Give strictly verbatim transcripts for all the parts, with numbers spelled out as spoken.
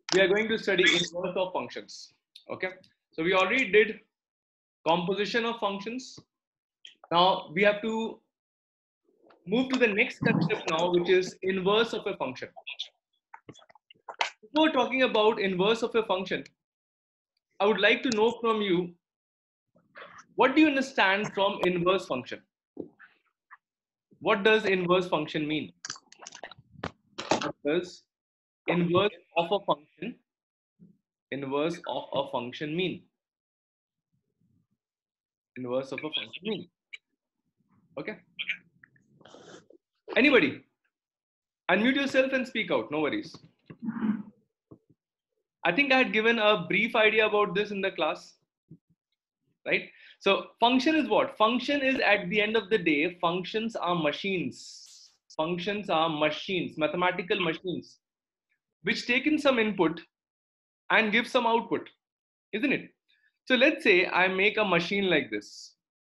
we are going to study inverse of functions. Okay, so we already did composition of functions. Now we have to move to the next concept now, which is inverse of a function. Before talking about inverse of a function, I would like to know from you, what do you understand from inverse function? What does inverse function mean? What does inverse of a function, inverse of a function mean? Inverse of a function mean. Okay. Anybody? Unmute yourself and speak out. No worries. I think I had given a brief idea about this in the class, right? So function is what? Function is, at the end of the day, functions are machines. Functions are machines, mathematical machines, which take in some input and give some output, isn't it? So let's say I make a machine like this.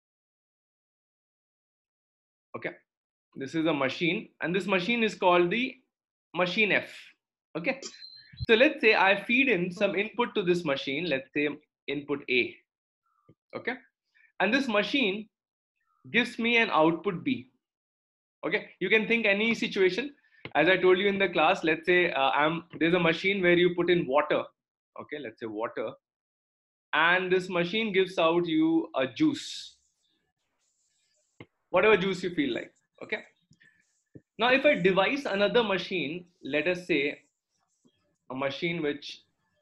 Okay. This is a machine, and this machine is called the machine F. Okay. So let's say I feed in some input to this machine, let's say input A. Okay. And this machine gives me an output B. Okay. You can think any situation. As I told you in the class, let's say uh, I'm there's a machine where you put in water. Okay. Let's say water. And this machine gives out you a juice. Whatever juice you feel like. Okay. Now, if I devise another machine, let us say a machine which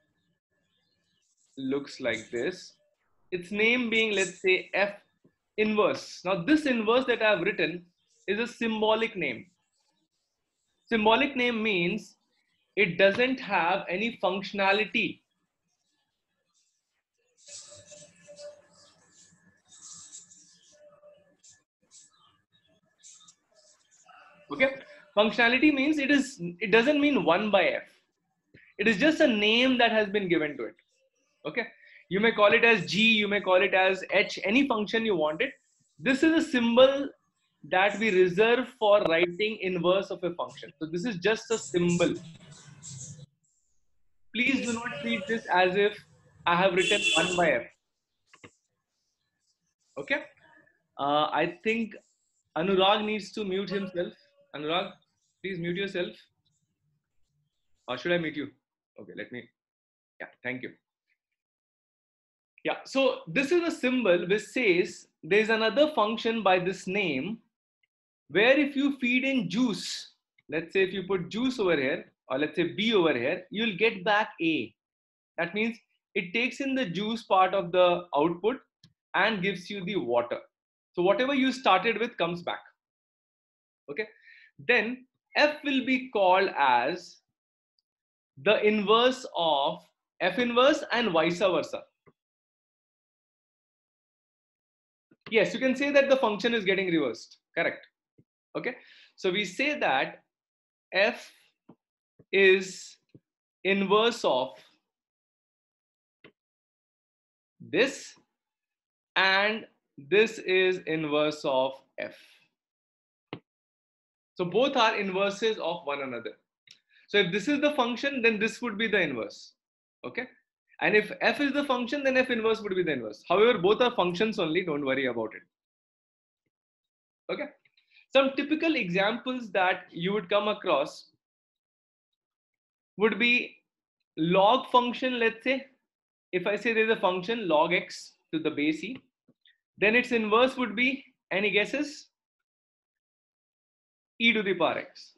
looks like this, its name being, let's say, F inverse. Now, this inverse that I have written is a symbolic name. Symbolic name means it doesn't have any functionality. Okay, functionality means it is it doesn't mean one by F. It is just a name that has been given to it. Okay, you may call it as G, you may call it as H, any function you want it. This is a symbol that we reserve for writing inverse of a function. So this is just a symbol. Please do not treat this as if I have written one by F. Okay. Uh, I think Anurag needs to mute himself. Anurag, please mute yourself. Or should I mute you? Okay, let me. Yeah, thank you. Yeah, so this is a symbol which says there's another function by this name where if you feed in juice, let's say if you put juice over here, or let's say B over here, you'll get back A. That means it takes in the juice part of the output and gives you the water. So whatever you started with comes back. Okay. Then F will be called as the inverse of F inverse and vice versa. Yes, you can say that the function is getting reversed. Correct. Okay. So we say that F is inverse of this, and this is inverse of F. So both are inverses of one another. So if this is the function, then this would be the inverse. Okay. And if F is the function, then F inverse would be the inverse. However, both are functions only. Don't worry about it. Okay. Some typical examples that you would come across would be log function. Let's say if I say there's a function log x to the base e, then its inverse would be, any guesses? E to the power x.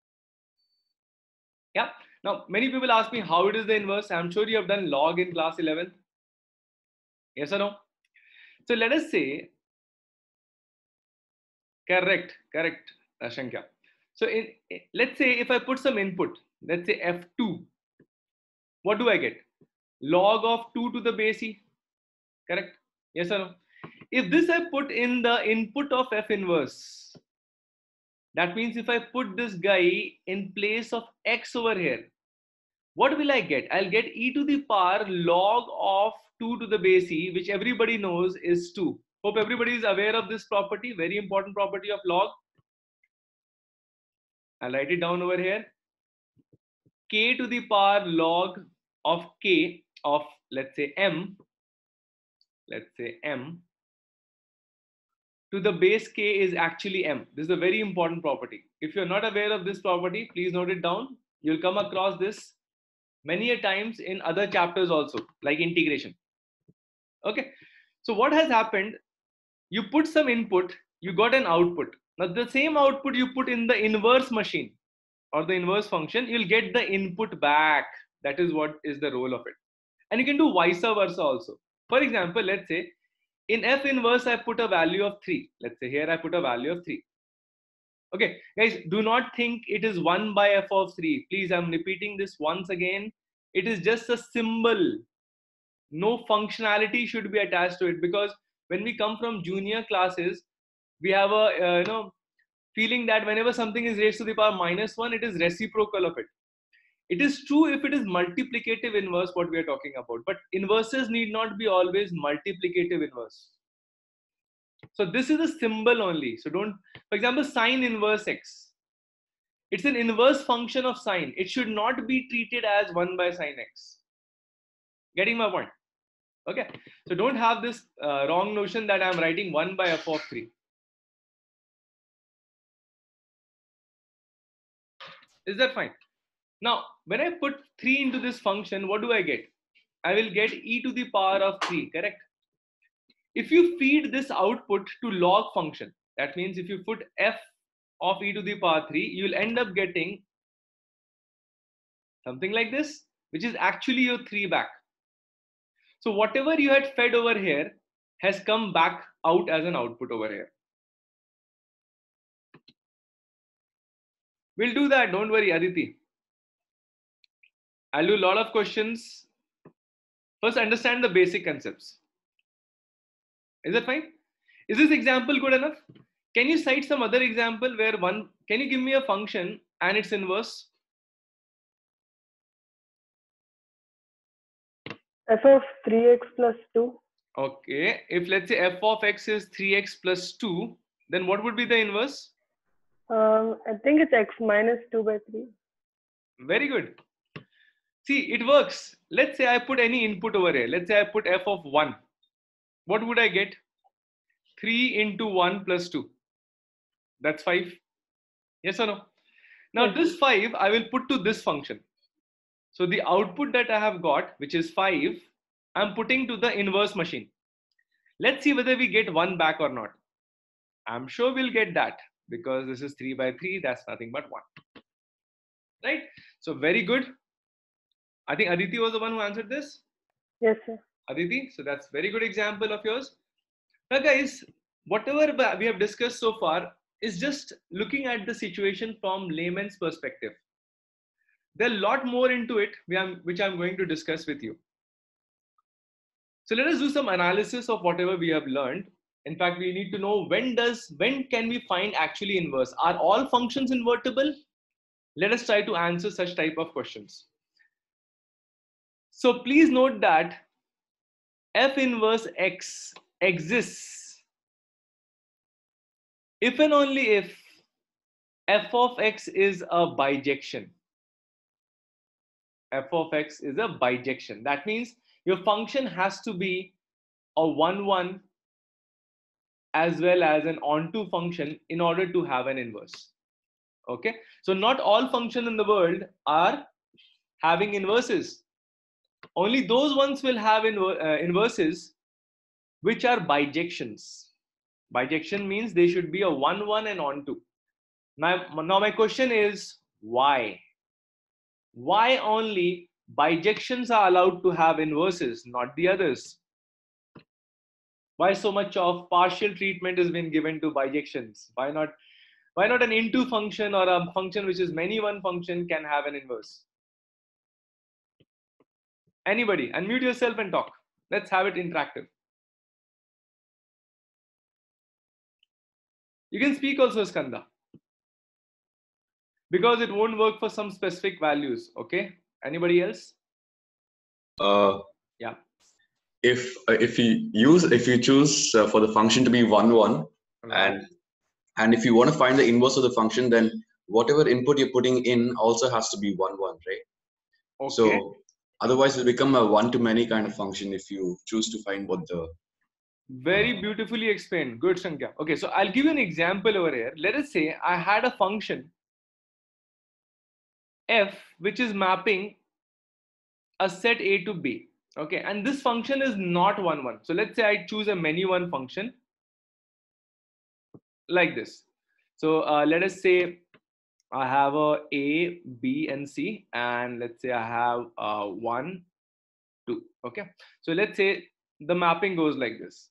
Yeah. Now, many people ask me how it is the inverse. I'm sure you have done log in class eleventh. Yes or no? So let us say, correct, correct, Ashankya. So in, let's say if I put some input, let's say F two, what do I get? Log of two to the base e, correct? Yes or no? If this I put in the input of F inverse, that means if I put this guy in place of x over here, what will I get? I'll get e to the power log of two to the base e, which everybody knows is two. Hope everybody is aware of this property, very important property of log. I'll write it down over here. k to the power log of k of, let's say, m, let's say m, to the base k is actually m. This is a very important property. If you're not aware of this property, please note it down. You'll come across this many a times in other chapters also, like integration. Okay, so what has happened, you put some input, you got an output. Now the same output you put in the inverse machine or the inverse function, you'll get the input back. That is what is the role of it. And you can do vice versa also. For example, let's say in f inverse I put a value of three. Let's say here I put a value of three. Okay, guys, do not think it is one by f of three. Please, I'm repeating this once again. It is just a symbol. No functionality should be attached to it, because when we come from junior classes, we have a uh, you know feeling that whenever something is raised to the power minus one, it is reciprocal of it. It is true if it is multiplicative inverse, what we are talking about, but inverses need not be always multiplicative inverse. So this is a symbol only. So don't, for example, sine inverse x. It's an inverse function of sine. It should not be treated as one by sine x. Getting my point? Okay. So don't have this uh, wrong notion that I'm writing one by f of three. Is that fine? Now, when I put three into this function, what do I get? I will get e to the power of three, correct? If you feed this output to log function, that means if you put f of e to the power three, you will end up getting something like this, which is actually your three back. So whatever you had fed over here has come back out as an output over here. We'll do that, don't worry, Aditi. I'll do a lot of questions. First, understand the basic concepts. Is that fine? Is this example good enough? Can you cite some other example where one, can you give me a function and its inverse? F of three x plus two. Okay, if let's say f of x is three x plus two, then what would be the inverse? Um, I think it's x minus two by three. Very good. See, it works. Let's say I put any input over here. Let's say I put f of one. What would I get? three into one plus two. That's five. Yes or no? Now Yes. this five I will put to this function. So the output that I have got, which is five, I'm putting to the inverse machine. Let's see whether we get one back or not. I'm sure we'll get that, because this is three by three. That's nothing but one. Right? So very good. I think Aditi was the one who answered this. Yes, sir. Aditi, so that's very good example of yours. Now guys, whatever we have discussed so far is just looking at the situation from layman's perspective. There are a lot more into it, which I'm going to discuss with you. So let us do some analysis of whatever we have learned. In fact, we need to know when does, when can we find actually inverse? Are all functions invertible? Let us try to answer such type of questions. So please note that f inverse x exists if and only if f of x is a bijection. F of x is a bijection. That means your function has to be a one one as well as an onto function in order to have an inverse. Okay, so not all functions in the world are having inverses. Only those ones will have inver uh, inverses which are bijections. Bijection means they should be a one one and onto. Now, now my question is why? Why only bijections are allowed to have inverses, not the others? Why so much of partial treatment has been given to bijections? Why not, why not an into function or a function which is many one function can have an inverse? Anybody, unmute yourself and talk. Let's have it interactive. You can speak also, Skanda, because it won't work for some specific values. Okay, anybody else? Uh, yeah. If uh, if you use if you choose uh, for the function to be one one, right, and and if you want to find the inverse of the function, then whatever input you're putting in also has to be one one, right? Okay. So otherwise it will become a one-to-many kind of function if you choose to find both the... Very uh, beautifully explained. Good, Shankya. Okay, so I'll give you an example over here. Let us say I had a function f which is mapping a set A to B. Okay, and this function is not one one. So let's say I choose a many one function like this. So uh, let us say I have a A, B, and C, and let's say I have uh, one, two. Okay, so let's say the mapping goes like this.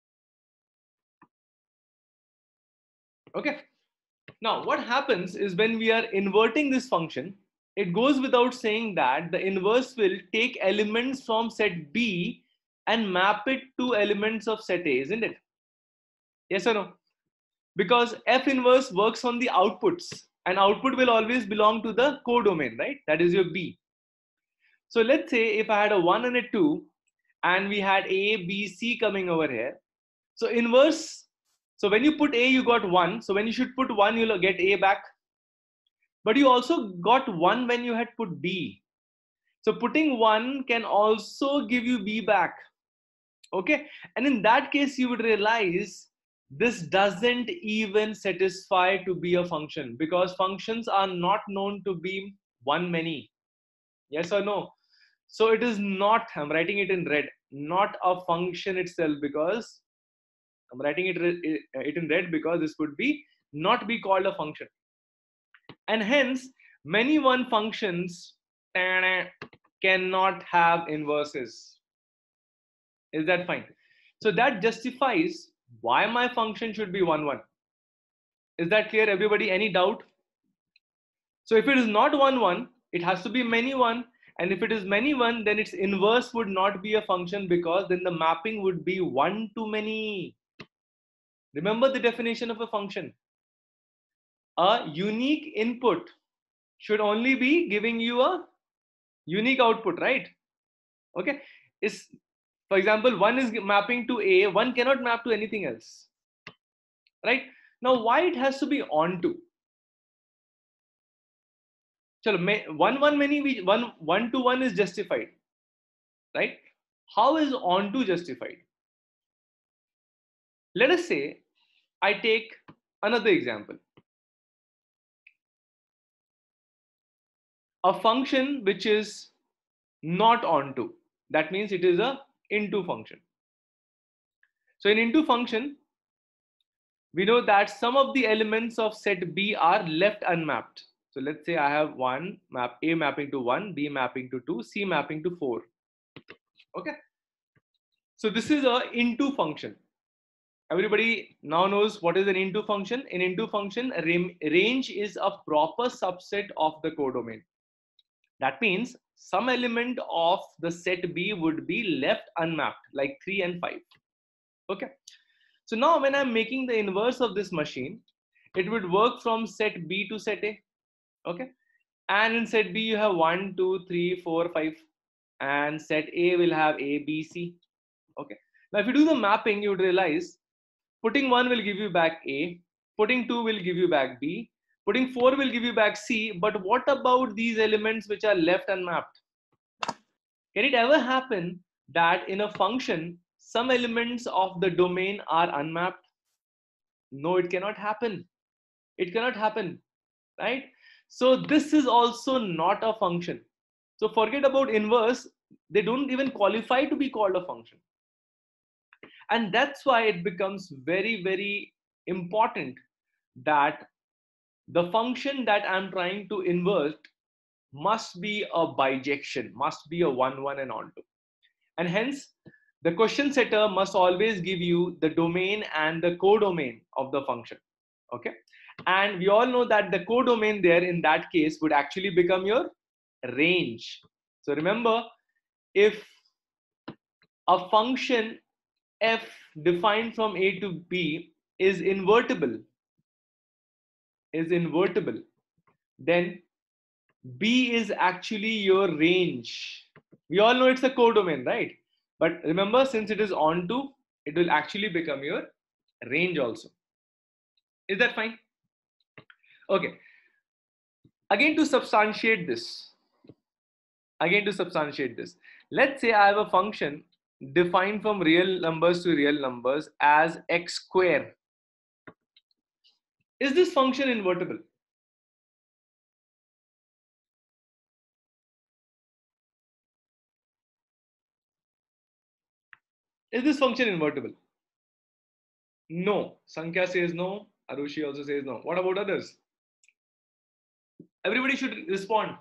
Okay, now what happens is when we are inverting this function, it goes without saying that the inverse will take elements from set B and map it to elements of set A, isn't it? Yes or no? Because F inverse works on the outputs, and output will always belong to the codomain, right? That is your B. So let's say if I had a one and a two, and we had A, B, C coming over here. So inverse, so when you put A, you got one. So when you should put one, you'll get A back. But you also got one when you had put B. So putting one can also give you B back. Okay. And in that case, you would realize this doesn't even satisfy to be a function, because functions are not known to be one many. Yes or no? So it is not, I'm writing it in red, not a function itself, because I'm writing it, it in red because this would be not be called a function. And hence many one functions cannot have inverses. Is that fine? So that justifies why my function should be one one. Is that clear, everybody? Any doubt? So if it is not one one, it has to be many one. And if it is many one, then its inverse would not be a function, because then the mapping would be one to many. Remember the definition of a function. A unique input should only be giving you a unique output, right? Okay. Is, for example, one is mapping to A, one cannot map to anything else, right? Now, why it has to be onto? So one one many, one one to one is justified, right? How is onto justified? Let us say I take another example. A function which is not onto, that means it is a into function. So in into function, we know that some of the elements of set B are left unmapped. So let's say I have one map, A mapping to one, B mapping to two, C mapping to four. Okay. So this is a into function. Everybody now knows what is an into function. An into function, range is a proper subset of the codomain. That means some element of the set B would be left unmapped, like three and five. Okay. So now when I'm making the inverse of this machine, it would work from set B to set A. Okay. And in set B, you have one, two, three, four, five. And set A will have A, B, C. Okay. Now, if you do the mapping, you would realize putting one will give you back A, putting two will give you back B, putting four will give you back C. But what about these elements which are left unmapped? Can it ever happen that in a function, some elements of the domain are unmapped? No, it cannot happen. It cannot happen, right? So this is also not a function. So forget about inverse. They don't even qualify to be called a function. And that's why it becomes very, very important that the function that I'm trying to invert must be a bijection, must be a one, one and onto. And hence, the question setter must always give you the domain and the codomain of the function. Okay. And we all know that the codomain there in that case would actually become your range. So remember, if a function f defined from A to B is invertible, is invertible, then B is actually your range. We all know it's a codomain, right? But remember, since it is onto, it will actually become your range also. Is that fine? Okay. Again, to substantiate this, again to substantiate this, let's say I have a function defined from real numbers to real numbers as x square. Is this function invertible? Is this function invertible? No. Sankhya says no. Arushi also says no. What about others? Everybody should respond.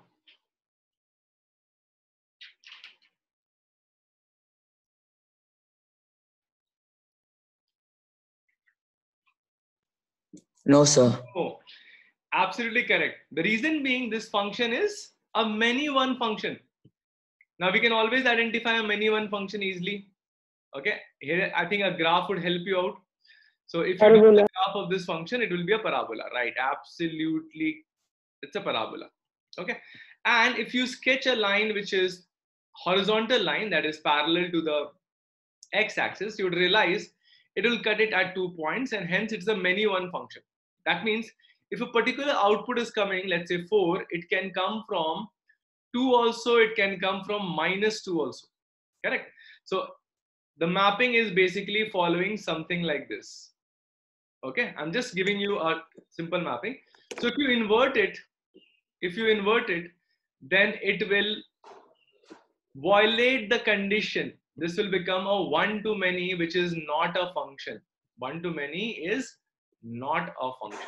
No, sir. Oh, absolutely correct. The reason being this function is a many one function. Now we can always identify a many one function easily. Okay, here I think a graph would help you out. So if you do Parabola. the graph of this function, it will be a parabola, right? Absolutely, it's a parabola. Okay, and if you sketch a line which is horizontal line that is parallel to the x-axis, you would realize it will cut it at two points, and hence it's a many one function. That means if a particular output is coming, let's say four, it can come from two also, it can come from minus two also. Correct? So the mapping is basically following something like this. Okay, I'm just giving you a simple mapping. So if you invert it, if you invert it, then it will violate the condition. This will become a one to many, which is not a function. One to many is not a function.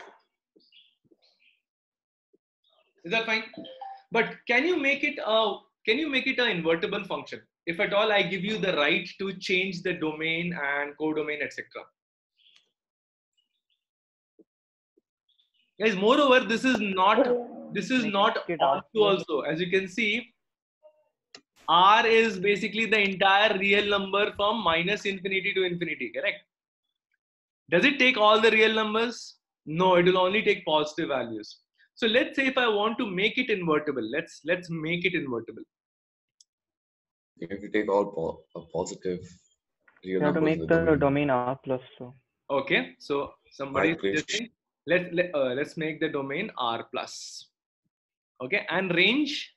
Is that fine? But can you make it a can you make it an invertible function? If at all I give you the right to change the domain and codomain, et cetera. Guys, moreover, this is not this is Make not it on R to also. As you can see, R is basically the entire real number from minus infinity to infinity, correct? Does it take all the real numbers? No, it will only take positive values. So let's say if I want to make it invertible, let's let's make it invertible. If you take all po uh, positive real You have to numbers make in the domain. domain R plus. So Okay, so somebody Right, is Krish. suggesting let, let uh, let's make the domain R plus. Okay, and range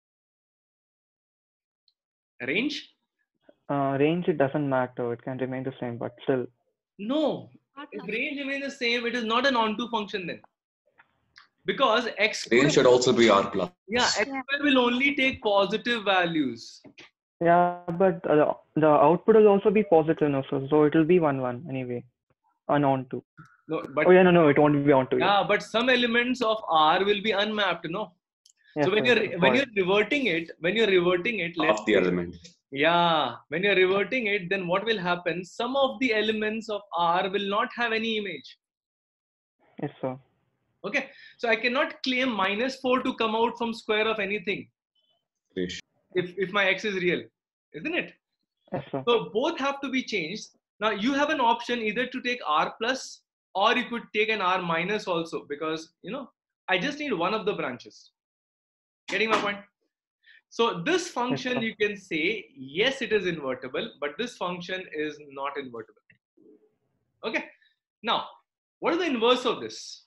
range uh, range, it doesn't matter. It can remain the same, but still. no. If range remains the same, it is not an onto function then, because x square, Range should also be R plus. yeah, x square will only take positive values. Yeah, but uh, the, the output will also be positive, no, so, so it will be one one anyway, on onto. No, but Oh yeah, no, no, it won't be onto. yeah, but some elements of R will be unmapped, no. Yes, So when sir, you're got when it. you're reverting it, when you're reverting it, let's Half the say, element. yeah, when you're reverting it, then what will happen? Some of the elements of R will not have any image. Yes, sir. Okay, so I cannot claim minus four to come out from square of anything Krish. if if my x is real, isn't it? Yes, sir. So both have to be changed. Now you have an option either to take R plus, or you could take an R minus also, because you know I just need one of the branches. Getting my point? So this function, sir. you can say yes, it is invertible, but this function is not invertible. Okay. Now, what is the inverse of this?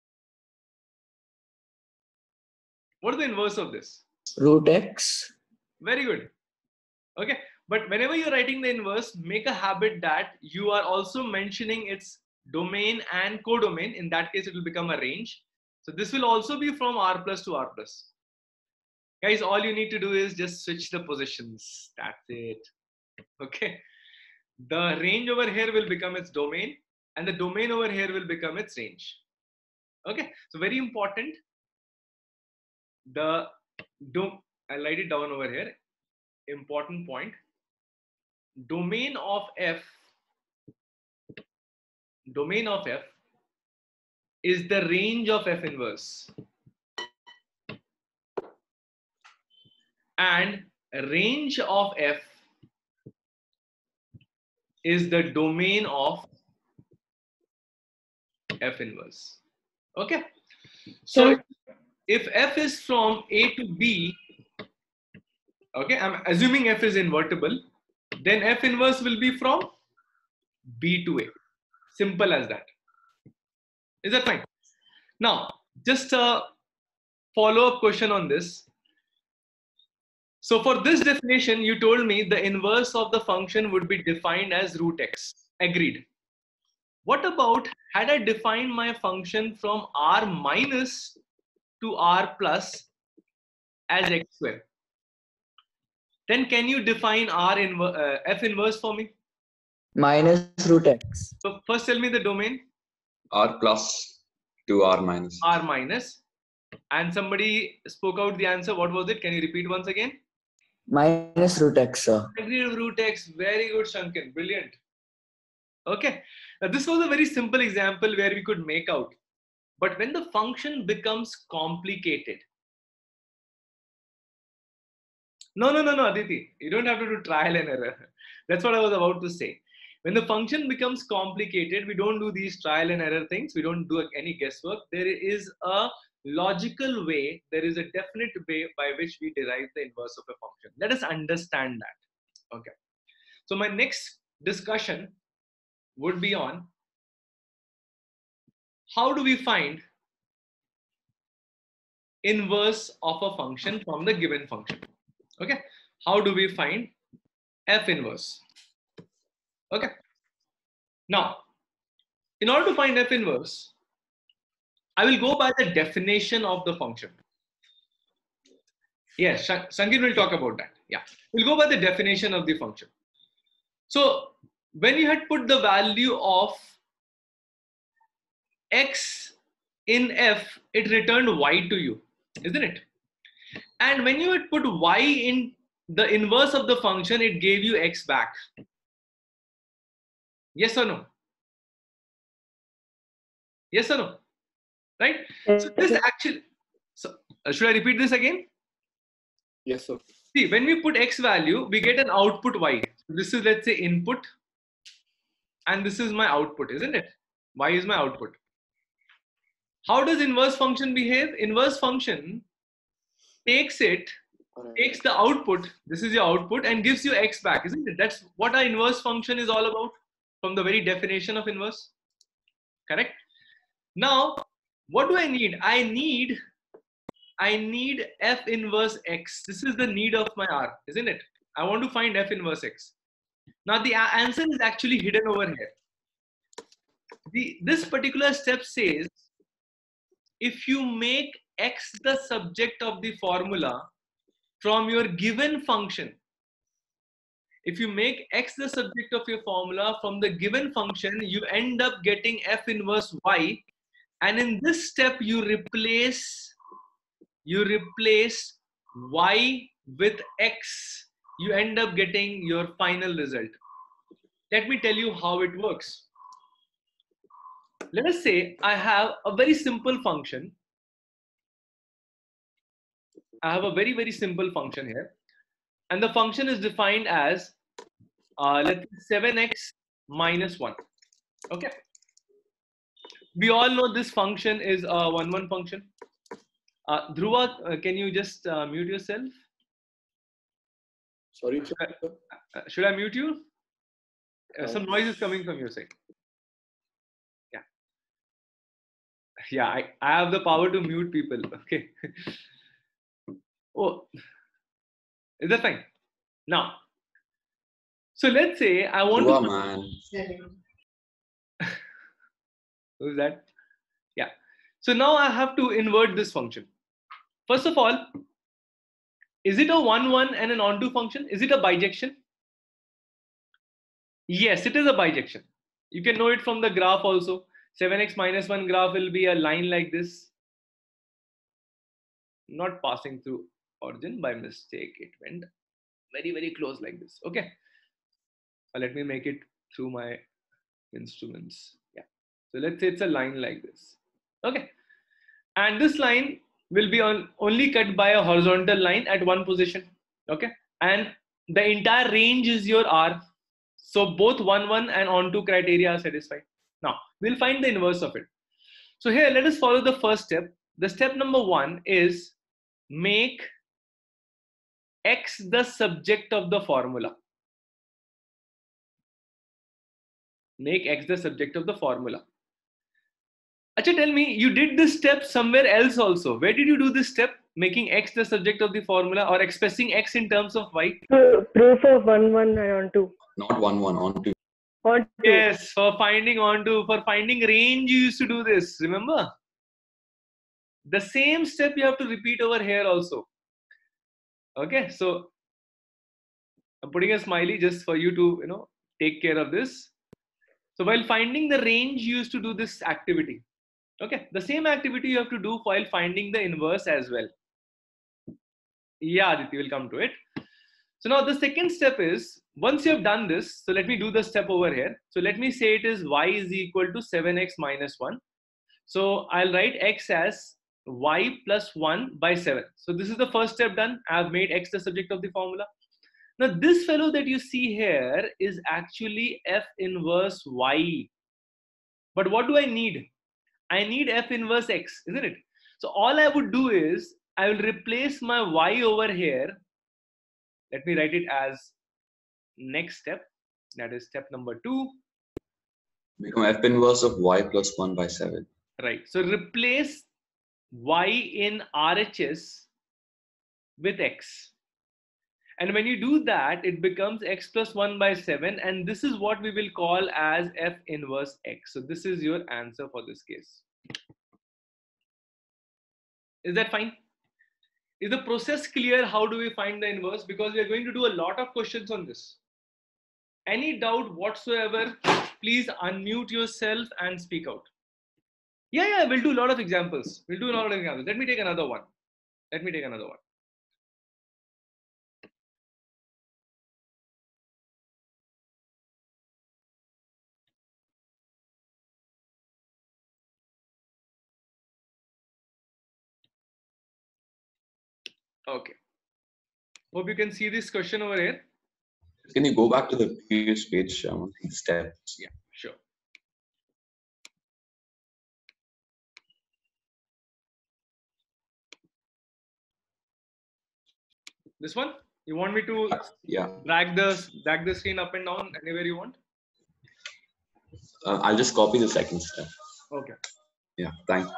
What is the inverse of this? Root x. Very good. Okay. But whenever you're writing the inverse, make a habit that you are also mentioning its domain and codomain. In that case, it will become a range. So this will also be from R plus to R plus. Guys, all you need to do is just switch the positions. That's it. Okay. The range over here will become its domain, and the domain over here will become its range. Okay. So very important. The do I'll write it down over here. Important point. Domain of F. Domain of F is the range of F inverse. And range of F is the domain of F inverse. Okay. So if F is from A to B, okay, I'm assuming F is invertible, then F inverse will be from B to A. Simple as that. Is that fine? Now, just a follow-up question on this. So for this definition, you told me the inverse of the function would be defined as root x. Agreed. What about had I defined my function from r minus to r plus as x square? Then can you define r inver uh, f inverse for me? Minus root x. So first tell me the domain. R plus to R minus. R minus. And somebody spoke out the answer. What was it? Can you repeat once again? Minus root x, sir. Negative root x. Very good, Shankan. Brilliant. Okay. Now this was a very simple example where we could make out. But when the function becomes complicated. No, no, no, no, Aditi. You don't have to do trial and error. That's what I was about to say. When the function becomes complicated, we don't do these trial and error things. We don't do any guesswork. There is a logical way. There is a definite way by which we derive the inverse of a function. Let us understand that. Okay. So my next discussion would be on how do we find inverse of a function from the given function. Okay. How do we find f inverse? Okay. Now, in order to find f inverse, I will go by the definition of the function. Yes, Sangeet will talk about that. Yeah, we'll go by the definition of the function. So, when you had put the value of x in f, it returned y to you, isn't it? And when you had put y in the inverse of the function, it gave you x back. Yes or no? Yes or no? Right? So this actually, so uh, should I repeat this again? Yes, sir. See, when we put x value, we get an output y. This is, let's say, input. And this is my output, isn't it? Y is my output. How does inverse function behave? Inverse function takes it, takes the output, this is your output, and gives you x back, isn't it? That's what our inverse function is all about from the very definition of inverse. Correct? Now, what do I need? I need, I need f inverse x. This is the need of my R, isn't it? I want to find f inverse x. Now, the answer is actually hidden over here. The, this particular step says, if you make x the subject of the formula from your given function, if you make x the subject of your formula from the given function, you end up getting f inverse y. And in this step, you replace, you replace y with x. You end up getting your final result. Let me tell you how it works. Let us say I have a very simple function. I have a very, very simple function here. And the function is defined as, uh, let's say seven x minus one. Okay. We all know this function is a one one function. Uh, Dhruva, uh, can you just uh, mute yourself? Sorry, should I, uh, should I mute you? Uh, some noise is coming from your side. Yeah. Yeah, I, I have the power to mute people. Okay. Oh, is that fine? Now, so let's say I want Dhruva, to. man. Who's that? Yeah. So now I have to invert this function. First of all, is it a one one and an onto function? Is it a bijection? Yes, it is a bijection. You can know it from the graph also. seven x minus one graph will be a line like this. Not passing through origin by mistake. It went very, very close like this. Okay. Uh, let me make it through my instruments. Yeah. So let's say it's a line like this. Okay. And this line will be on only cut by a horizontal line at one position. Okay. And the entire range is your R. So both one one and onto criteria are satisfied. Now we'll find the inverse of it. So here, let us follow the first step. The step number one is make x the subject of the formula. Make x the subject of the formula. Acha, tell me, you did this step somewhere else also. Where did you do this step? making x the subject of the formula or expressing x in terms of y? Pro- Proof of one one and on two. Not one one, on two. On two. Yes, for finding onto, for finding range, you used to do this, remember? The same step you have to repeat over here also. Okay, so I'm putting a smiley just for you to, you know, take care of this. So while finding the range, you used to do this activity. Okay, the same activity you have to do while finding the inverse as well. Yeah, Aditi, we'll come to it. So now the second step is, once you have done this, so let me do the step over here. So let me say it is y is equal to seven x minus one. So I'll write x as y plus one by seven. So this is the first step done. I've made x the subject of the formula. Now this fellow that you see here is actually f inverse y. But what do I need? I need f inverse x, isn't it? So all I would do is, I will replace my y over here. Let me write it as next step. That is step number two. Become f inverse of y plus one by seven. Right. So replace y in R H S with x. And when you do that, it becomes x plus one by seven. And this is what we will call as f inverse x. So this is your answer for this case. Is that fine? Is the process clear? How do we find the inverse? Because we are going to do a lot of questions on this. Any doubt whatsoever, please unmute yourself and speak out. Yeah, yeah, we'll do a lot of examples. We'll do a lot of examples. Let me take another one. Let me take another one. Okay. Hope you can see this question over here. Can you go back to the previous page? I want these steps. Yeah, sure. This one? You want me to Yeah. drag the drag the screen up and down anywhere you want? Uh, I'll just copy the second step. Okay. Yeah, thanks.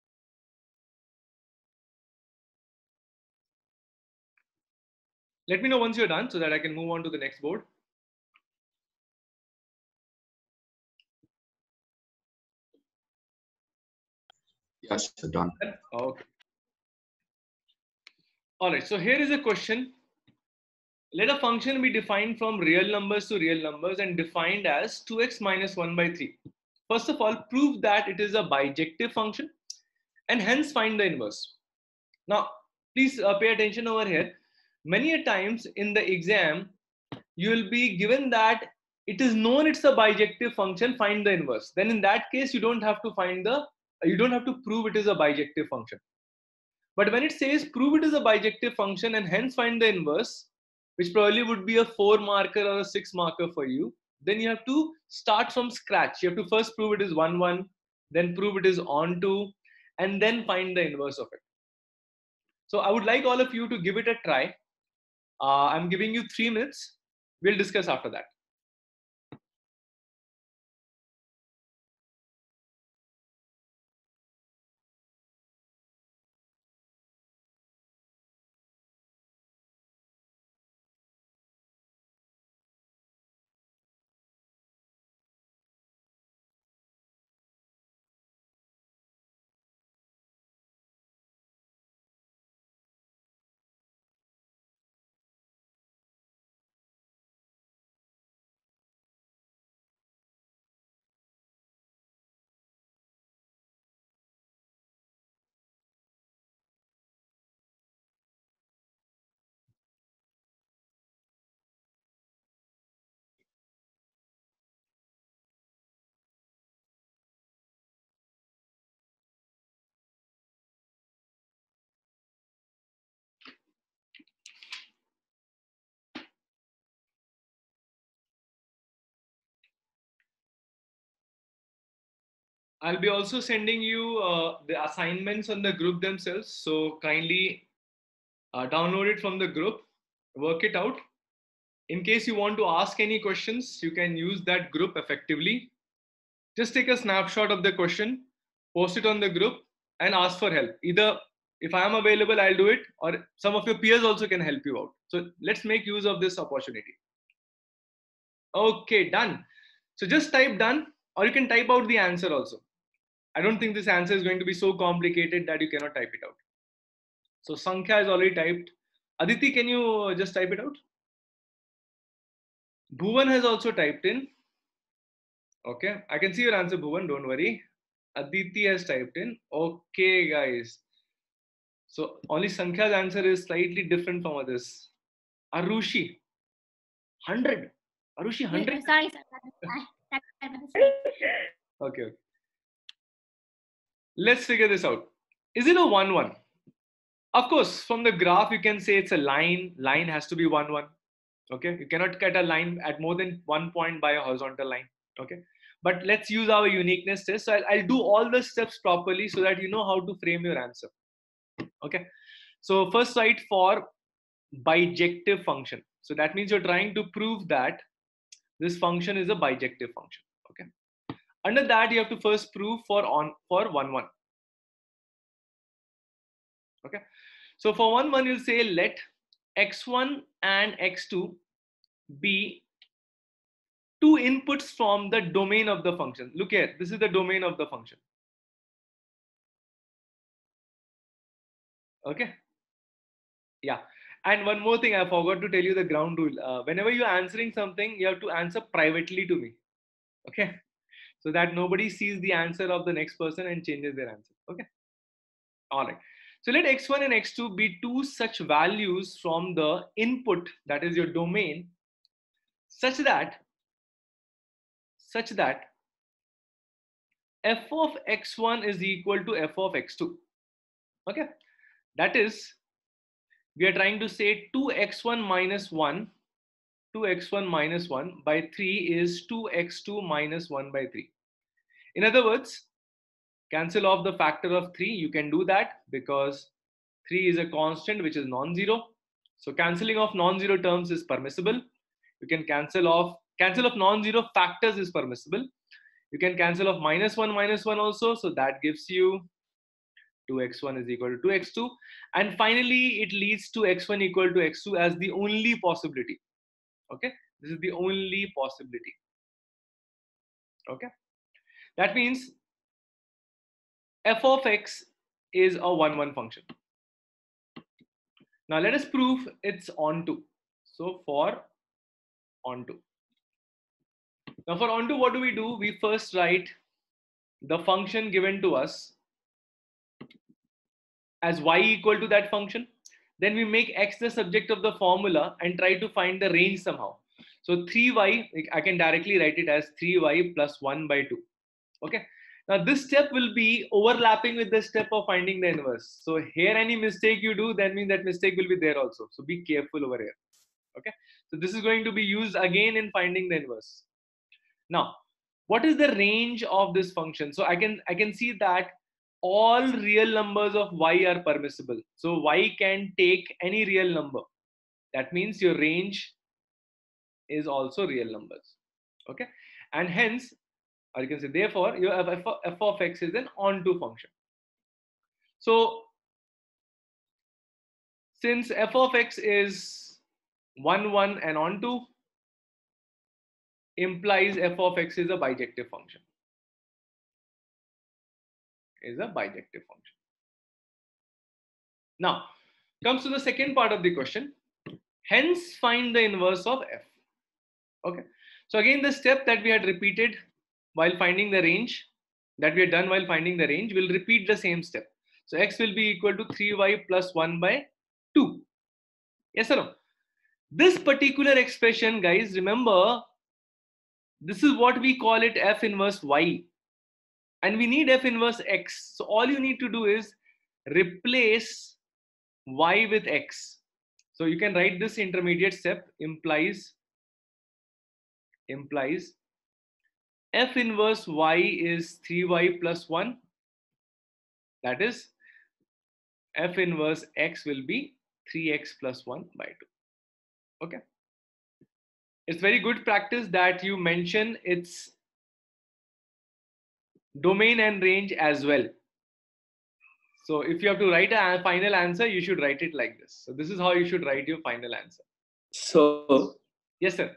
Let me know once you're done so that I can move on to the next board. Yes, done. Okay. All right. So here is a question. Let a function be defined from real numbers to real numbers and defined as two x minus one by three. First of all, prove that it is a bijective function and hence find the inverse. Now, please uh, pay attention over here. Many a times in the exam, you will be given that it is known it's a bijective function, find the inverse. Then in that case, you don't have to find the, you don't have to prove it is a bijective function. But when it says prove it is a bijective function and hence find the inverse, which probably would be a four marker or a six marker for you, then you have to start from scratch. You have to first prove it is one, one, then prove it is on two, and then find the inverse of it. So I would like all of you to give it a try. Uh, I'm giving you three minutes. We'll discuss after that. I'll be also sending you uh, the assignments on the group themselves. So kindly uh, download it from the group, work it out. In case you want to ask any questions, you can use that group effectively. Just take a snapshot of the question, post it on the group and ask for help. Either If I am available, I'll do it, or some of your peers also can help you out. So let's make use of this opportunity. Okay, done. So just type done, or you can type out the answer also. I don't think this answer is going to be so complicated that you cannot type it out. So Sankhya is already typed. Aditi, can you just type it out? Bhuvan has also typed in. Okay, I can see your answer, Bhuvan, don't worry. Aditi has typed in. Okay, guys. So only Sankhya's answer is slightly different from others. Arushi, one hundred. Arushi, one hundred? Sorry, sir. I- I- I- Okay, okay. Let's figure this out. Is it a one one? Of course, from the graph, you can say it's a line. Line has to be one one. Okay, you cannot cut a line at more than one point by a horizontal line. Okay, but let's use our uniqueness test. So I'll, I'll do all the steps properly so that you know how to frame your answer. Okay, so first write for bijective function. So that means you're trying to prove that this function is a bijective function. Okay, under that you have to first prove for on for one one. Okay, so for one one you'll say let x one and x two be two inputs from the domain of the function. Look here, this is the domain of the function. Okay, yeah. And one more thing, I forgot to tell you the ground rule. Uh, whenever you're answering something, you have to answer privately to me. Okay, so that nobody sees the answer of the next person and changes their answer. Okay, all right. So let x one and x two be two such values from the input, that is your domain, such that such that f of x one is equal to f of x two. Okay, that is, we are trying to say two x one minus one, two x one minus one by three is two x two minus one by three. In other words, cancel off the factor of three. You can do that because three is a constant which is non-zero. So cancelling of non-zero terms is permissible. You can cancel off, cancel of non-zero factors is permissible. You can cancel off minus one minus one also. So that gives you two x one is equal to two x two. And finally, it leads to x one equal to x two as the only possibility. Okay, this is the only possibility. Okay, that means f of x is a one one function. Now let us prove it's onto. So for onto. Now for onto, what do we do? We first write the function given to us as y equal to that function. Then we make x the subject of the formula and try to find the range somehow. So three y, I can directly write it as three y plus one by two. Okay. Now this step will be overlapping with the step of finding the inverse. So here any mistake you do, that means that mistake will be there also. So be careful over here. Okay. So this is going to be used again in finding the inverse. Now, what is the range of this function? So I can I can see that all real numbers of y are permissible. So y can take any real number. That means your range is also real numbers. Okay, and hence, or you can say therefore, your f, f of x is an onto function. So since f of x is one one and onto, implies f of x is a bijective function. Is a bijective function. Now comes to the second part of the question. Hence find the inverse of f. Okay. So again, the step that we had repeated while finding the range, that we had done while finding the range, we'll repeat the same step. So x will be equal to three y plus one by two. Yes or no? This particular expression, guys, remember, this is what we call it f inverse y. And we need f inverse x. So all you need to do is replace y with x. So you can write this intermediate step implies implies f inverse y is three y plus one. That is, f inverse x will be three x plus one by two. Okay. It's very good practice that you mention its domain and range as well. So if you have to write a final answer, you should write it like this. So this is how you should write your final answer. So, Yes, sir.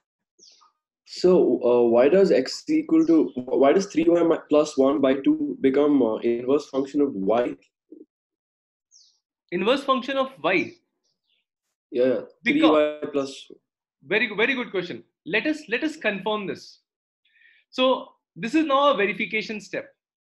so uh, why does x equal to, why does three y mi- plus one by two become uh, inverse function of y? Inverse function of y. Yeah, yeah. three Because y plus, very good, very good question. Let us let us confirm this. So this is now a verification step.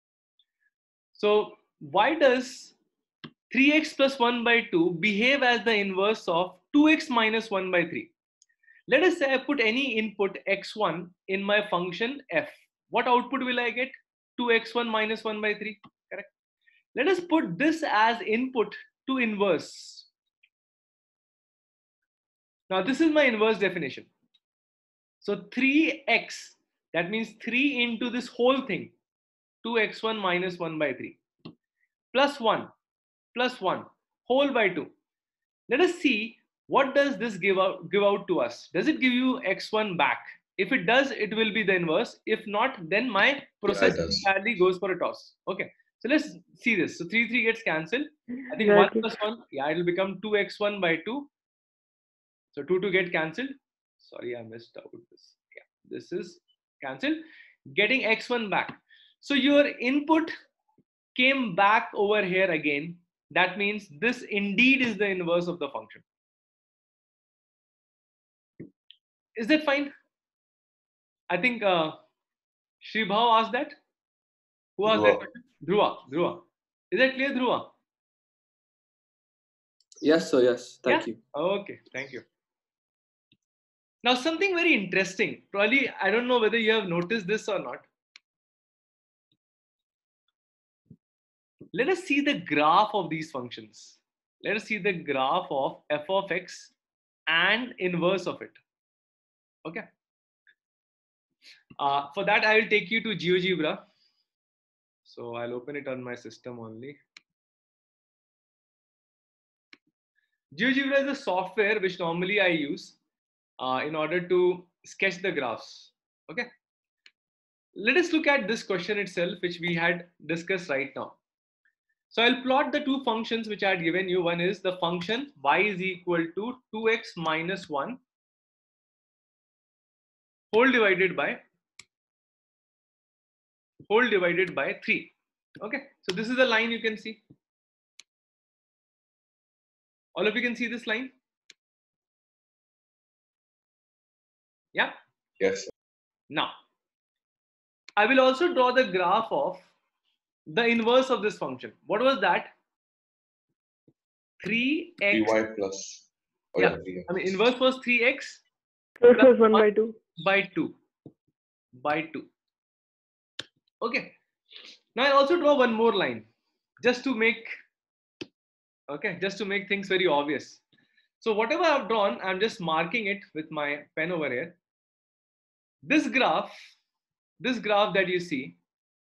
So why does three x plus one by two behave as the inverse of two x minus one by three? Let us say I put any input x one in my function f. What output will I get? two x one minus one by three. Correct. Let us put this as input to inverse. Now this is my inverse definition. So three x, that means three into this whole thing, two x one minus one by three, plus one, plus one, whole by two. Let us see what does this give out, give out to us. Does it give you x one back? If it does, it will be the inverse. If not, then my process does. entirely goes for a toss. Okay, so let's see this. So three, three gets cancelled. I think Yeah, one okay. plus one, yeah, it will become two x one by two. So two, two get cancelled. Sorry, I missed out this. Yeah, this is cancelled. Getting x one back. So your input came back over here again. That means this indeed is the inverse of the function. Is that fine? I think uh, Shribhav asked that. Who asked that Dhruva. question? Dhruva. Dhruva. Is that clear, Dhruva? yes, sir, yes. Thank Yeah? you. Okay, thank you. Now something very interesting. Probably, I don't know whether you have noticed this or not. Let us see the graph of these functions. Let us see the graph of f of x and inverse of it. Okay. Uh, for that, I will take you to GeoGebra. So I'll open it on my system only. GeoGebra is a software which normally I use uh, in order to sketch the graphs. Okay. Let us look at this question itself, which we had discussed right now. So I'll plot the two functions which I had given you. One is the function y is equal to two x minus one whole divided by whole divided by three. Okay, so this is the line you can see. All of you can see this line? Yeah. Yes. Now, I will also draw the graph of the inverse of this function. What was that? three x. three y plus. Oh, Yeah, yeah, three x. I mean, inverse was three x This plus was one one by two. by two. By two. Okay. Now I also draw one more line just to make, okay, just to make things very obvious. So whatever I've drawn, I'm just marking it with my pen over here. This graph, this graph that you see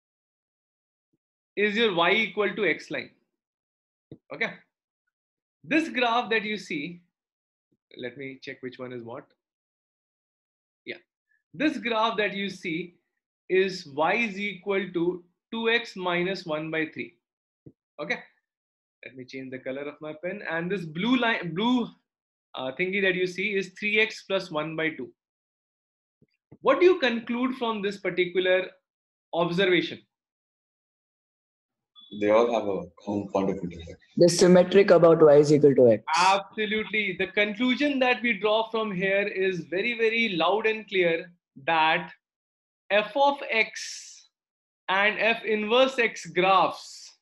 is your y equal to x line. Okay. This graph that you see, let me check which one is what. Yeah. This graph that you see is y is equal to two x minus one by three. Okay. Let me change the color of my pen. And this blue line, blue uh, thingy that you see is three x plus one by two. What do you conclude from this particular observation? They all have a common point of intersection. The symmetric about y is equal to x. Absolutely. The conclusion that we draw from here is very, very loud and clear that f of x and f inverse x graphs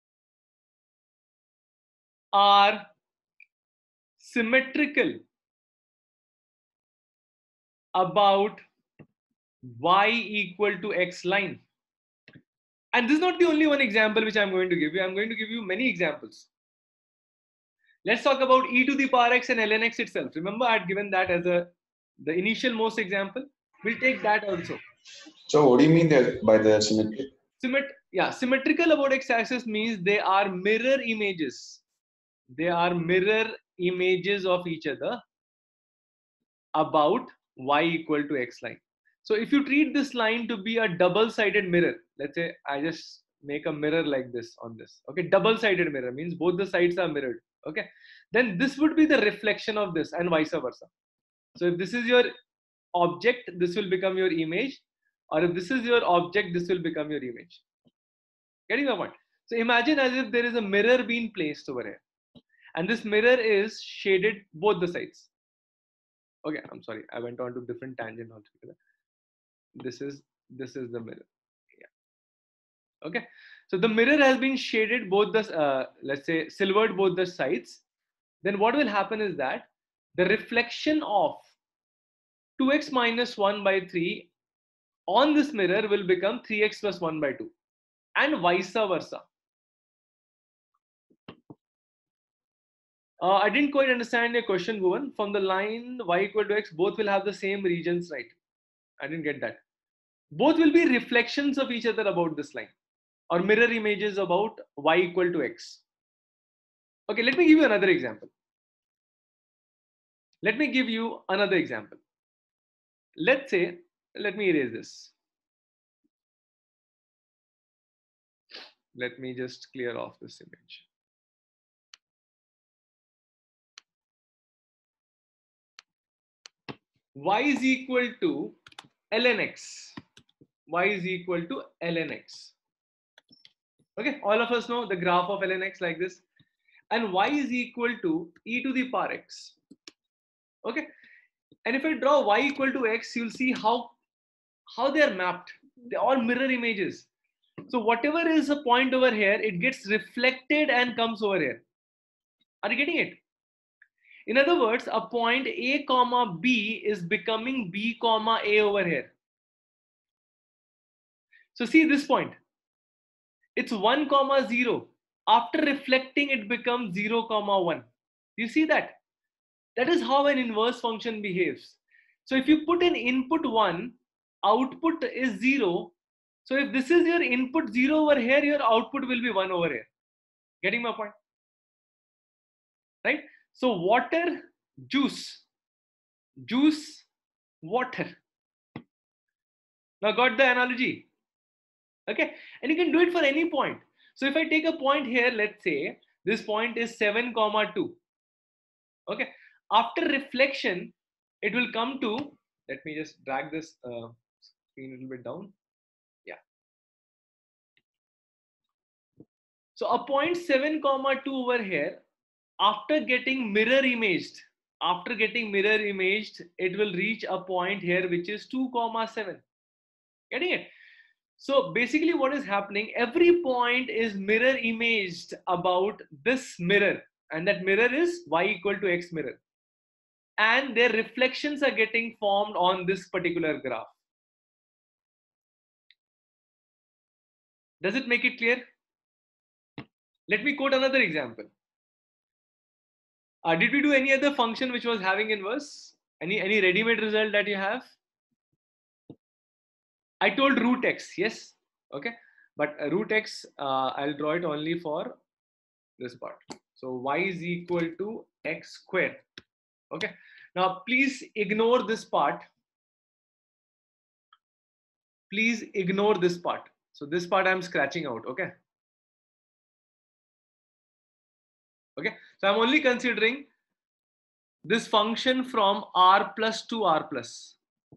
are symmetrical about y equal to x line. And this is not the only one example which I'm going to give you. I'm going to give you many examples. Let's talk about e to the power x and ln x itself. Remember, I had given that as a the initial most example. We'll take that also. So what do you mean there by the symmetry? Symmet yeah, symmetrical about x-axis means they are mirror images. They are mirror images of each other about y equal to x line. So if you treat this line to be a double-sided mirror, let's say I just make a mirror like this on this. Okay, double-sided mirror means both the sides are mirrored. Okay, then this would be the reflection of this and vice versa. So if this is your object, this will become your image, or if this is your object, this will become your image. Getting the point? So imagine as if there is a mirror being placed over here, and this mirror is shaded both the sides. Okay, I'm sorry, I went on to different tangent altogether. This is this is the mirror. Yeah. Okay, so the mirror has been shaded both the uh, let's say silvered both the sides. Then what will happen is that the reflection of two x minus one by three on this mirror will become three x plus one by two, and vice versa. Uh, I didn't quite understand your question, Bhuvan. From the line y equal to x, both will have the same regions, right? I didn't get that. Both will be reflections of each other about this line, or mirror images about y equal to x. Okay, let me give you another example. Let me give you another example. Let's say, let me erase this. Let me just clear off this image. Y is equal to ln x. Y is equal to ln x. Okay, all of us know the graph of ln x like this. And y is equal to e to the power x. Okay, and if I draw y equal to x, you'll see how, how they are mapped. They're all mirror images. So whatever is a point over here, it gets reflected and comes over here. Are you getting it? In other words, a point A comma B is becoming B comma A over here. So see this point. It's one comma zero. After reflecting, it becomes zero comma one. You see that? That is how an inverse function behaves. So if you put an input one, output is zero. So if this is your input zero over here, your output will be one over here. Getting my point? Right? So water, juice, juice, water. Now got the analogy? Okay, and you can do it for any point. So if I take a point here, let's say this point is seven comma two. Okay, after reflection, it will come to, let me just drag this uh, screen a little bit down. Yeah. So a point seven comma two over here, after getting mirror imaged, after getting mirror imaged, it will reach a point here which is two comma seven. Getting it? So basically what is happening, every point is mirror imaged about this mirror, and that mirror is y equal to x mirror. And their reflections are getting formed on this particular graph. Does it make it clear? Let me quote another example. Uh, did we do any other function which was having inverse? Any, any ready-made result that you have? I told root x, yes. Okay. But uh, root x, uh, I'll draw it only for this part. So y is equal to x squared. Okay. Now, please ignore this part. Please ignore this part. So this part I'm scratching out. Okay. Okay. So I'm only considering this function from r plus to r plus.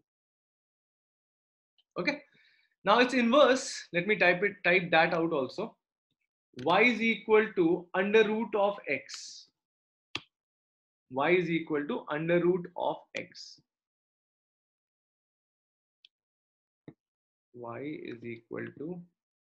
Okay. Now its inverse. Let me type it. Type that out also. Y is equal to under root of x. Y is equal to under root of x. Y is equal to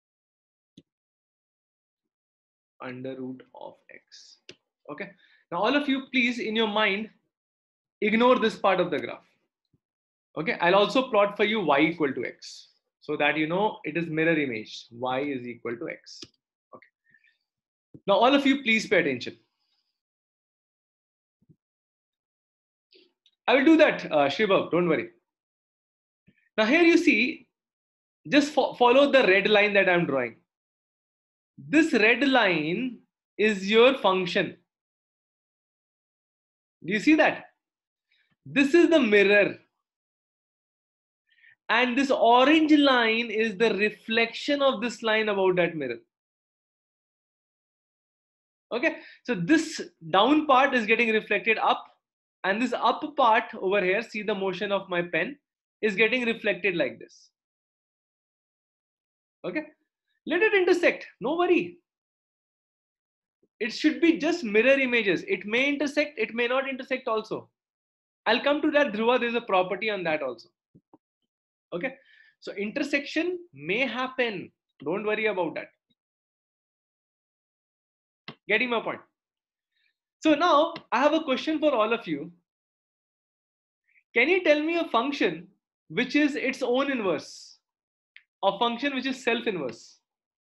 under root of x. Okay. Now all of you, please, in your mind, ignore this part of the graph. Okay. I'll also plot for you y equal to x, so that you know it is mirror image. Y is equal to x. Okay. Now all of you, please pay attention. I will do that, uh, Shrivav, don't worry. Now here you see, just fo follow the red line that I'm drawing. This red line is your function. Do you see that? This is the mirror. and this orange line is the reflection of this line about that mirror. Okay, so this down part is getting reflected up, and this up part over here, see the motion of my pen, is getting reflected like this. Okay, let it intersect, no worry. It should be just mirror images. It may intersect, it may not intersect also. I'll come to that, Dhruva. There's a property on that also. Okay, so intersection may happen. Don't worry about that. Getting my point? So now I have a question for all of you. Can you tell me a function which is its own inverse? A function which is self-inverse?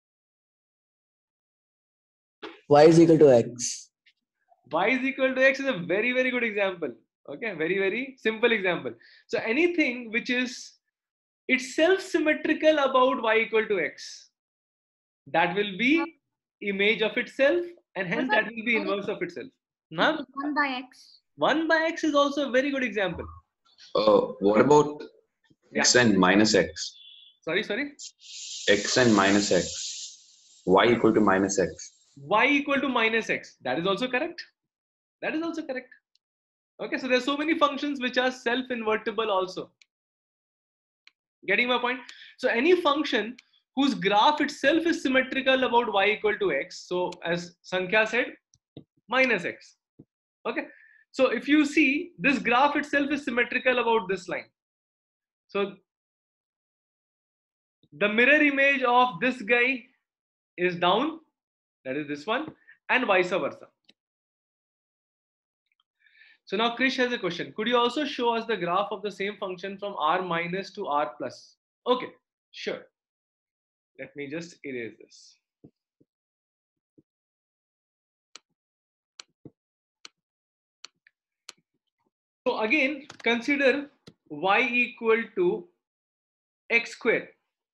Y is equal to X. Y is equal to X is a very, very good example. Okay, very, very simple example. So anything which is itself symmetrical about Y equal to X, that will be image of itself, and hence that will be inverse of itself. Now, one by X. one by X is also a very good example. Uh, what about x Yeah. and minus x? Sorry, sorry. X and minus x. Y equal to minus x. Y equal to minus X. That is also correct. That is also correct. Okay, so there's so many functions which are self-invertible also. Getting my point? So any function whose graph itself is symmetrical about Y equal to X. So as Sankhya said, minus X. Okay. So if you see, this graph itself is symmetrical about this line. So the mirror image of this guy is down, that is this one, and vice versa. So now Krish has a question. Could you also show us the graph of the same function from R minus to R plus? Okay, sure. Let me just erase this. So again, consider y equal to x square.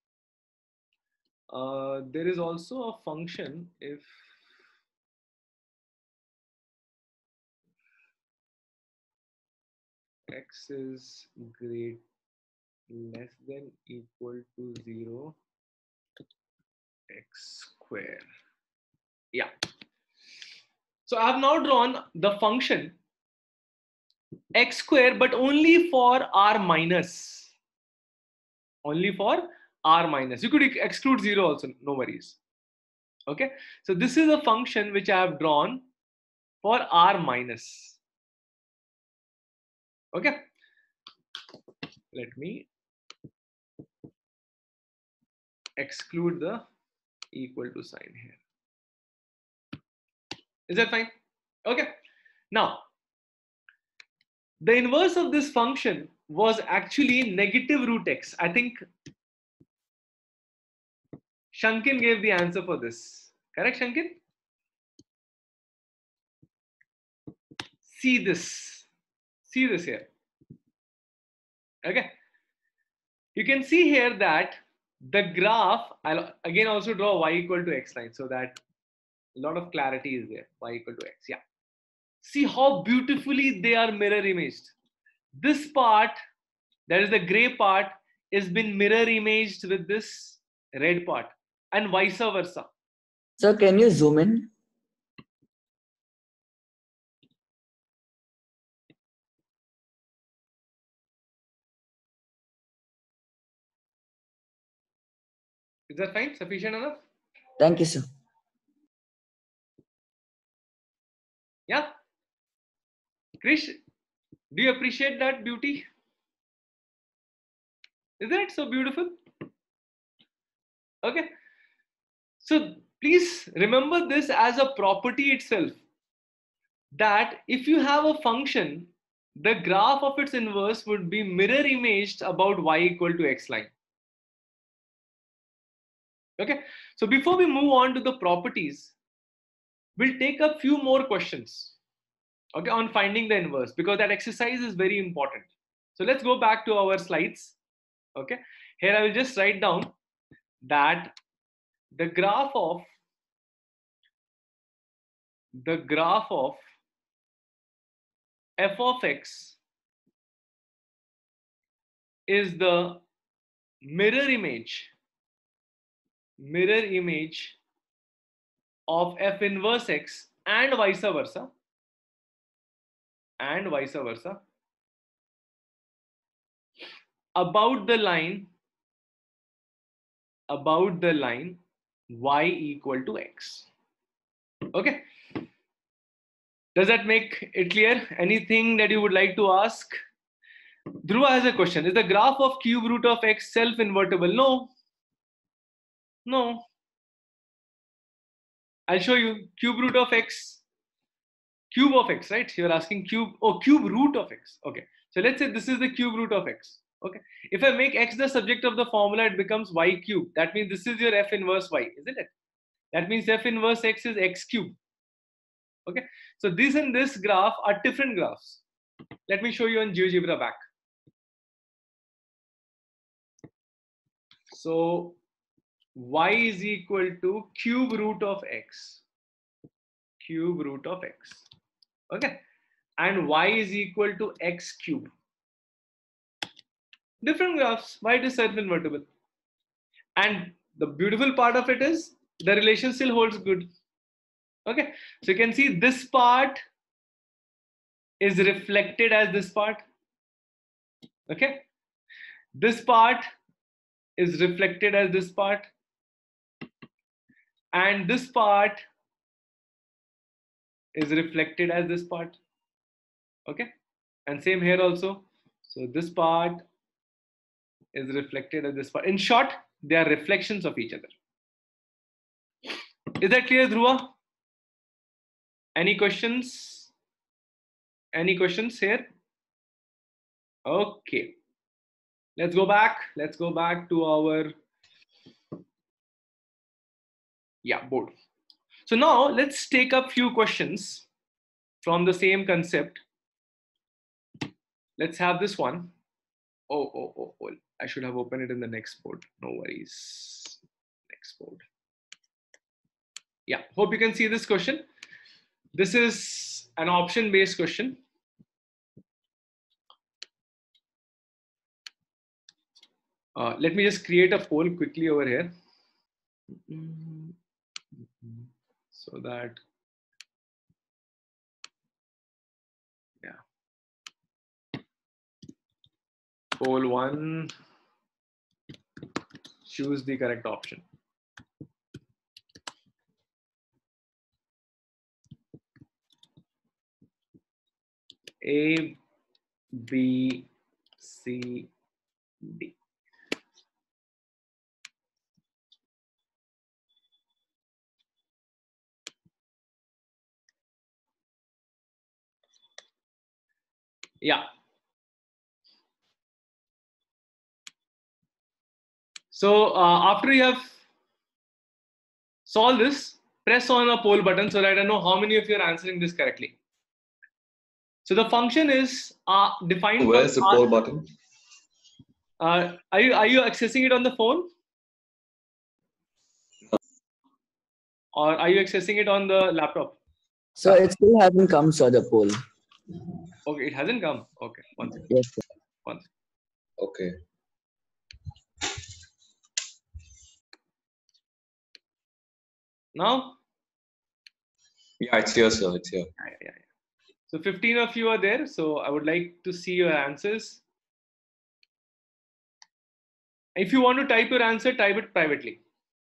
Uh, there is also a function if x is great less than equal to zero, x square. Yeah. So I have now drawn the function x square, but only for r minus. Only for r minus. You could exclude zero also, no worries. Okay. So this is a function which I have drawn for r minus. Okay. Let me exclude the equal to sign here. Is that fine? Okay. Now, the inverse of this function was actually negative root x. I think Shankin gave the answer for this. Correct, Shankin? See this. See this here. Okay. You can see here that the graph, I'll again also draw y equal to x line so that a lot of clarity is there. Y equal to x. Yeah. See how beautifully they are mirror imaged. This part, that is the gray part, is been mirror imaged with this red part, and vice versa. So can you zoom in? Is that fine? Sufficient enough? Thank you, sir. Yeah. Krish, do you appreciate that beauty? Isn't it so beautiful? Okay. So please remember this as a property itself, that if you have a function, the graph of its inverse would be mirror imaged about y equal to x line. Okay. So before we move on to the properties, we'll take a few more questions, okay, on finding the inverse, because that exercise is very important. So let's go back to our slides. Okay. Here I will just write down that the graph of the graph of f of x is the mirror image, mirror image of f inverse x and vice versa, and vice versa, about the line, about the line y equal to x. Okay. Does that make it clear? Anything that you would like to ask? Dhruva has a question. Is the graph of cube root of x self-invertible? No. No. I'll show you. Cube root of x. Cube of x, right? You're asking cube. Oh, cube root of x. Okay. So let's say this is the cube root of x. Okay. If I make x the subject of the formula, it becomes y cube. That means this is your f inverse y, isn't it? That means f inverse x is x cube. Okay. So this and this graph are different graphs. Let me show you on GeoGebra back. So y is equal to cube root of x. Cube root of x. Okay. And y is equal to x cube. Different graphs. Why it is self-invertible? And the beautiful part of it is the relation still holds good. Okay. So you can see this part is reflected as this part. Okay. This part is reflected as this part. And this part is reflected as this part. Okay. And same here also. So this part is reflected as this part. In short, they are reflections of each other. Is that clear, Dhruva? Any questions? Any questions here? Okay. Let's go back. Let's go back to our yeah, board. So now let's take up few questions from the same concept. Let's have this one. Oh, oh, oh, oh. I should have opened it in the next board. No worries. Next board. Yeah, hope you can see this question. This is an option-based question. Uh, let me just create a poll quickly over here. So that, yeah. Poll one, choose the correct option. A, B, C, D. Yeah. So uh, after you have solved this, press on a poll button so that I know how many of you are answering this correctly. So the function is uh, defined. Where's the poll button? Uh, are you are you accessing it on the phone? Or are you accessing it on the laptop? So it still hasn't come, sir, the poll. Okay, it hasn't come. Okay, one second. Yes, sir. One second. Okay. Now? Yeah, it's here, sir. It's here. Yeah, yeah, yeah. So fifteen of you are there. So I would like to see your answers. If you want to type your answer, type it privately.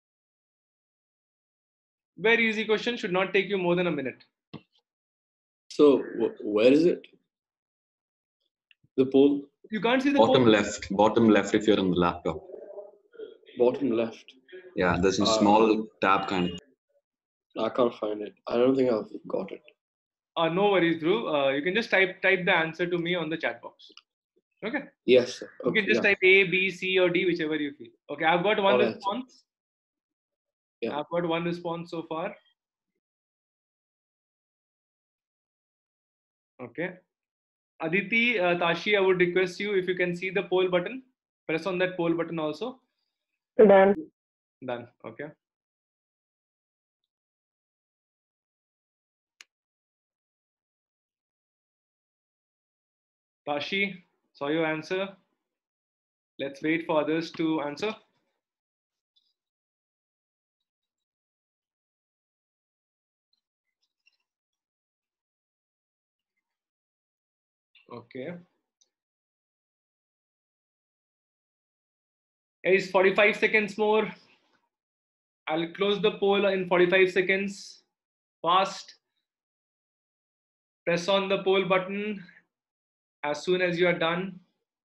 Very easy question, should not take you more than a minute. So wh- where is it? The poll? You can't see the Bottom poll? left. Bottom left if you're on the laptop. Bottom left. Yeah, there's a Uh, small tab kind of. I can't find it. I don't think I've got it. Uh, no worries, Dhruv. Uh, you can just type type the answer to me on the chat box. Okay. Yes, sir. You Okay, can just yeah. type A, B, C, or D, whichever you feel. Okay, I've got one All right. response. Yeah. I've got one response so far. Okay. Aditi, uh, Tashi, I would request you if you can see the poll button. Press on that poll button also. Done. Done. Okay. Tashi, saw your answer. Let's wait for others to answer. Okay. Is forty-five seconds more. I'll close the poll in forty-five seconds. Fast. Press on the poll button as soon as you are done.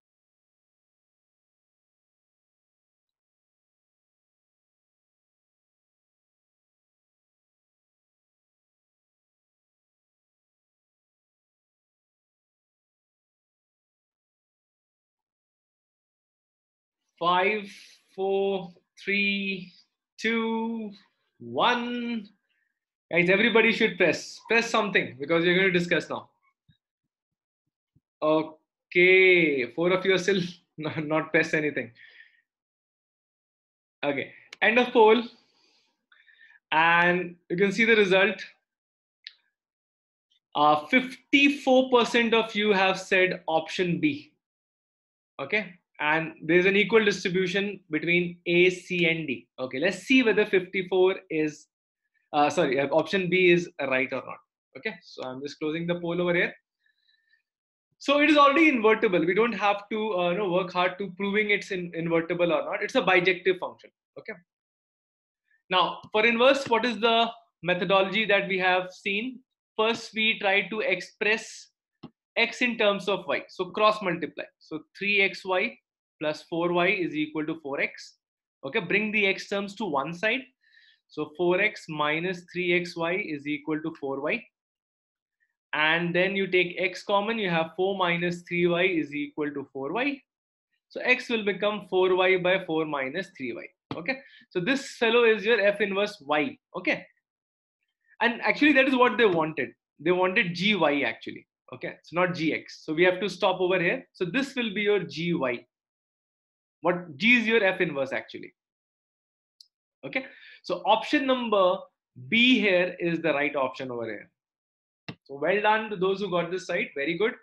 Five, four, three, two, one. Guys, everybody should press. Press something because we're going to discuss now. Okay, four of you are still not, not press anything. Okay, end of poll. And you can see the result. Uh, fifty-four percent of you have said option B. Okay, and there's an equal distribution between A, C, and D. Okay, let's see whether fifty-four is, uh, sorry, option B is right or not. Okay, so I'm just closing the poll over here. So it is already invertible. We don't have to uh, you know, work hard to proving it's in, invertible or not. It's a bijective function. Okay. Now, for inverse, what is the methodology that we have seen? First, we try to express x in terms of y. So cross multiply. So three x y plus four y is equal to four x. Okay, bring the x terms to one side. So four x minus three x y is equal to four y. And then you take x common, you have four minus three y is equal to four y. So x will become four y by four minus three y. Okay, so this fellow is your f inverse y. Okay, and actually that is what they wanted. They wanted gy actually. Okay, it's not gx. So we have to stop over here. So this will be your gy. What g is your f inverse actually. Okay, so option number B here is the right option over here. So well done to those who got this right. Very good.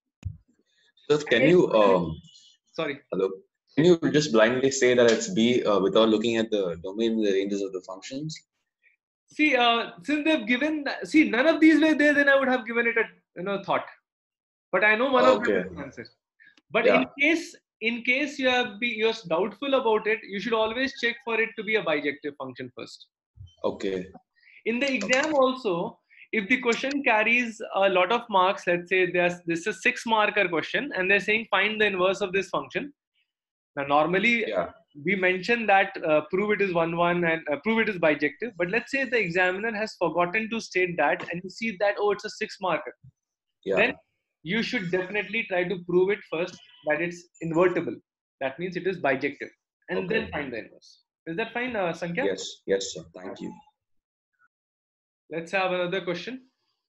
So can you, um, sorry. Hello. Can you just blindly say that it's B uh, without looking at the domain and the ranges of the functions? See, uh, since they've given, see, none of these were there, then I would have given it a you know thought. But I know one Okay. of them is the answer. But Yeah. in case, in case you have be you're doubtful about it, you should always check for it to be a bijective function first. Okay. In the exam also, if the question carries a lot of marks, let's say there's this is a six marker question, and they're saying find the inverse of this function. Now, normally Yeah. we mentioned that uh, prove it is one one and uh, prove it is bijective. But let's say the examiner has forgotten to state that, and you see that oh, it's a six marker. Yeah. Then you should definitely try to prove it first that it's invertible. That means it is bijective, and Okay. then find the inverse. Is that fine, uh, Sankhya? Yes. Yes, sir. Thank you. Let's have another question.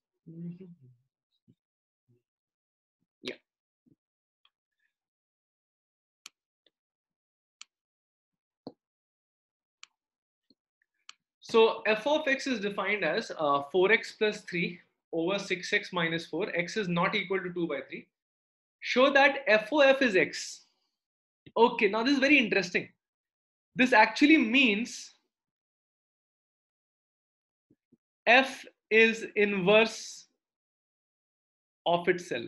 Yeah. So f of x is defined as uh, four x plus three over six x minus four. X is not equal to two by three. Show that f of f is x. Okay, now this is very interesting. This actually means f is inverse of itself.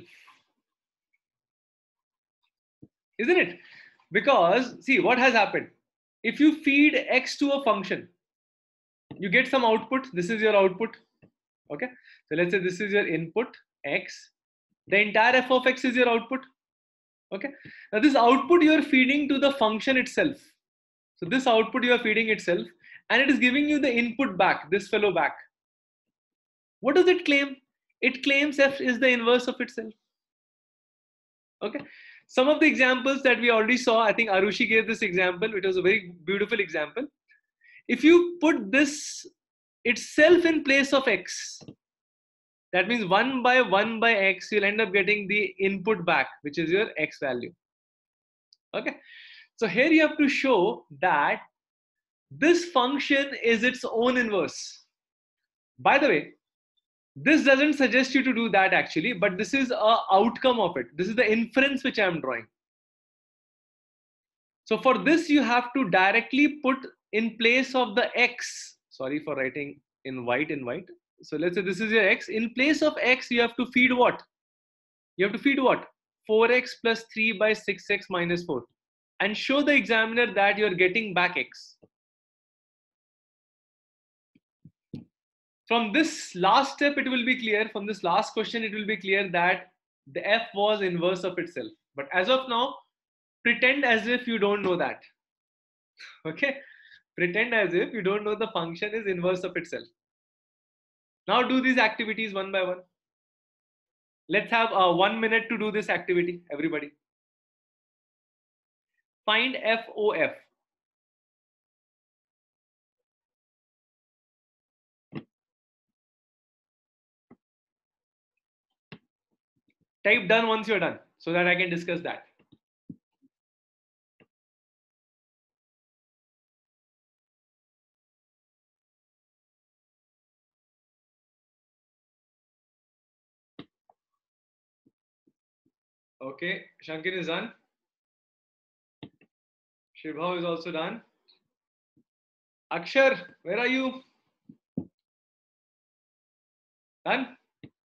Isn't it? Because see what has happened. If you feed x to a function, you get some output. This is your output. Okay. So let's say this is your input x. The entire f of x is your output. Okay. Now this output you are feeding to the function itself. So this output you are feeding itself, and it is giving you the input back, this fellow back. What does it claim? It claims f is the inverse of itself. Okay. Some of the examples that we already saw, I think Arushi gave this example. It was a very beautiful example. If you put this itself in place of x, that means one by one by x, you'll end up getting the input back, which is your x value. Okay. So here you have to show that this function is its own inverse. By the way, this doesn't suggest you to do that actually, but this is a outcome of it. This is the inference which I am drawing. So for this, you have to directly put in place of the x. Sorry for writing in white in white. So let's say this is your x. In place of x, you have to feed what? You have to feed what? four x plus three by six x minus four. And show the examiner that you're getting back x. From this last step, it will be clear. From this last question, it will be clear that the f was inverse of itself. But as of now, pretend as if you don't know that. Okay? Pretend as if you don't know the function is inverse of itself. Now do these activities one by one. Let's have uh, one minute to do this activity, everybody. Find F O F. Type done once you're done so that I can discuss that. Okay, Shankin is done. Shibha is also done. Akshar, where are you? Done?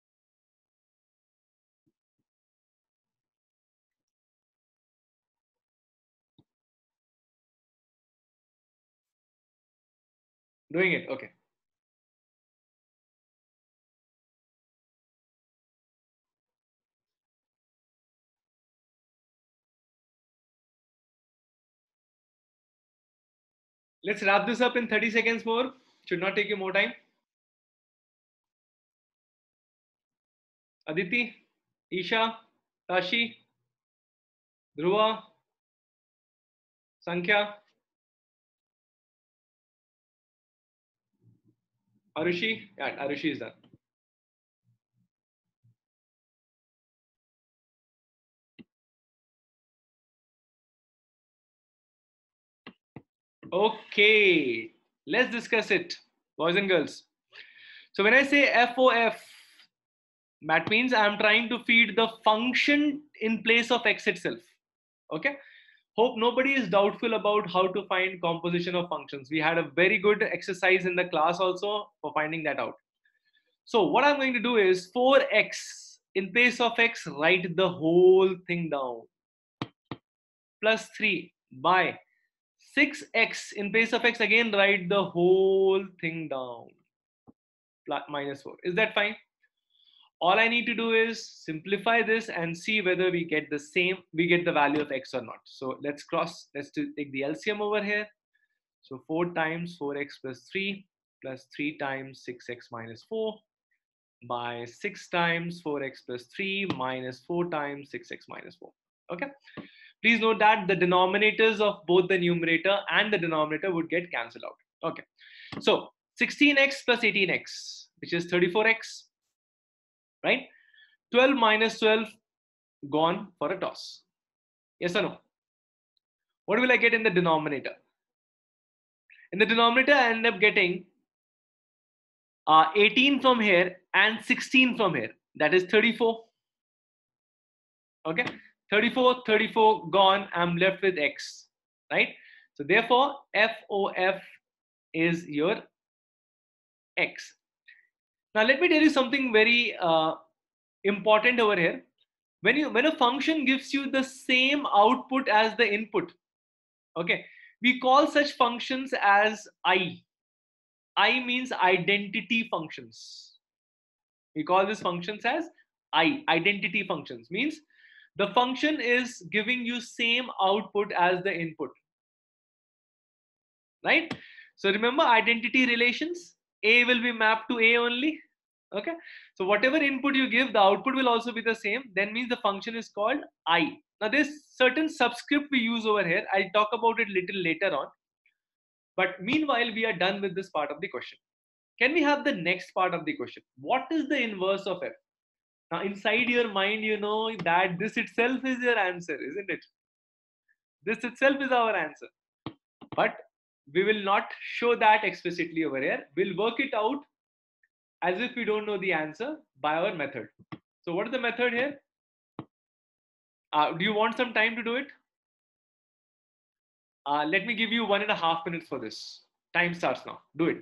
Doing it, okay. Let's wrap this up in thirty seconds more. Should not take you more time. Aditi, Isha, Tashi, Dhruva, Sankhya, Arushi. Yeah, Arushi is done. Okay, let's discuss it, boys and girls. So when I say F O F, that means I'm trying to feed the function in place of x itself. Okay. Hope nobody is doubtful about how to find composition of functions. We had a very good exercise in the class also for finding that out. So what I'm going to do is four x in place of x, write the whole thing down. Plus three by six x in place of x, again write the whole thing down. Plus, minus four. Is that fine? All I need to do is simplify this and see whether we get the same, we get the value of x or not. So let's cross, let's take the L C M over here. So four times four x plus three plus three times six x minus four by six times four x plus three minus four times six x minus four. Okay. Please note that the denominators of both the numerator and the denominator would get cancelled out. Okay. So sixteen x plus eighteen x, which is thirty-four x. Right? twelve minus twelve gone for a toss. Yes or no? What will I get in the denominator? In the denominator, I end up getting uh, eighteen from here and sixteen from here. That is thirty-four. Okay? thirty-four, thirty-four gone. I'm left with x. Right? So therefore, F O F is your x. Now let me tell you something very uh, important over here. When you when a function gives you the same output as the input, okay, we call such functions as I. I means identity functions. We call these functions as I, identity functions. Means the function is giving you same output as the input. Right? So remember identity relations. A will be mapped to A only. Okay. So whatever input you give, the output will also be the same. Then means the function is called I. Now there's certain subscript we use over here. I'll talk about it little later on. But meanwhile, we are done with this part of the question. Can we have the next part of the question? What is the inverse of f? Now inside your mind, you know that this itself is your answer, isn't it? This itself is our answer. But we will not show that explicitly over here. We'll work it out as if we don't know the answer by our method. So what is the method here? Uh, do you want some time to do it? Uh, let me give you one and a half minutes for this. Time starts now. Do it.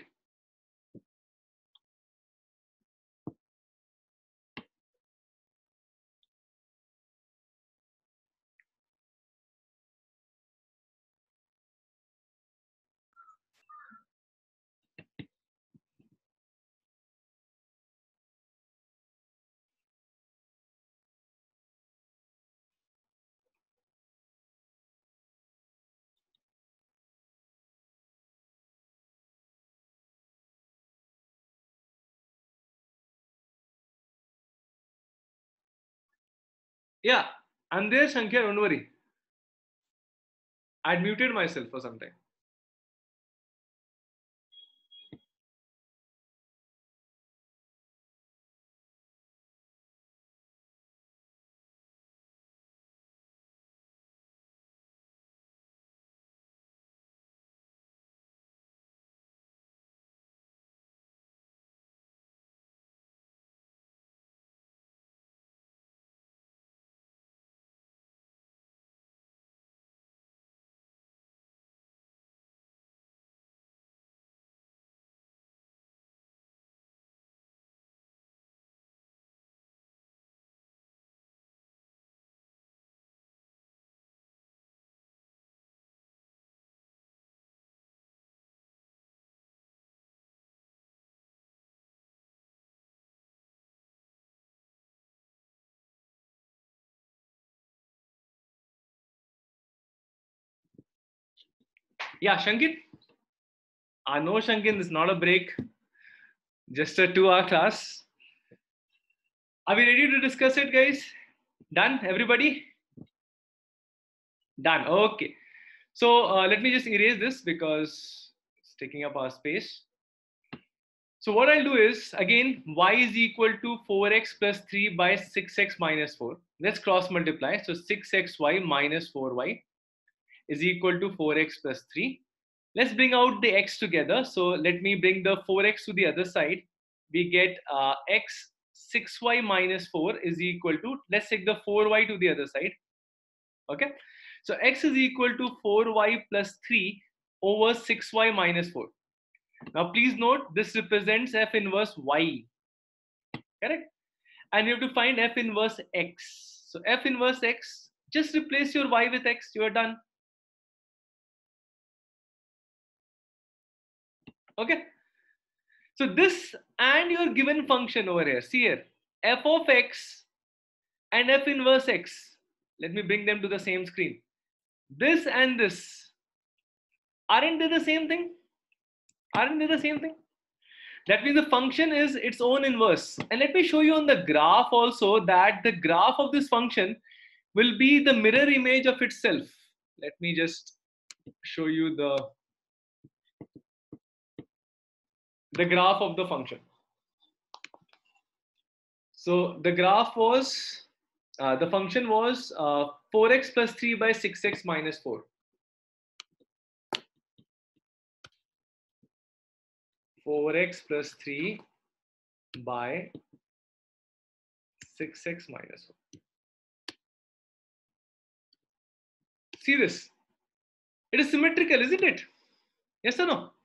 Yeah, I'm there, Shankar. Don't worry. I'd muted myself for some time. Yeah, Shankar. Uh, no, Shankar, this is not a break. Just a two-hour class. Are we ready to discuss it, guys? Done, everybody? Done. Okay. So uh, let me just erase this because it's taking up our space. So what I'll do is, again, y is equal to four x plus three by six x minus four. Let's cross multiply. So six x y minus four y is equal to four x plus three. Let's bring out the x together. So let me bring the four x to the other side. We get uh, x six y minus four is equal to, let's take the four y to the other side. Okay. So x is equal to four y plus three over six y minus four. Now please note this represents f inverse y. Correct? And you have to find f inverse x. So f inverse x, just replace your y with x, you are done. Okay. So this and your given function over here, see here, f of x and f inverse x. Let me bring them to the same screen. This and this, aren't they the same thing? Aren't they the same thing? That means the function is its own inverse. And let me show you on the graph also that the graph of this function will be the mirror image of itself. Let me just show you the, the graph of the function. So the graph was, uh, the function was uh, four x plus three by six x minus four. four x plus three by six x minus four. See this? It is symmetrical, isn't it? Yes or no?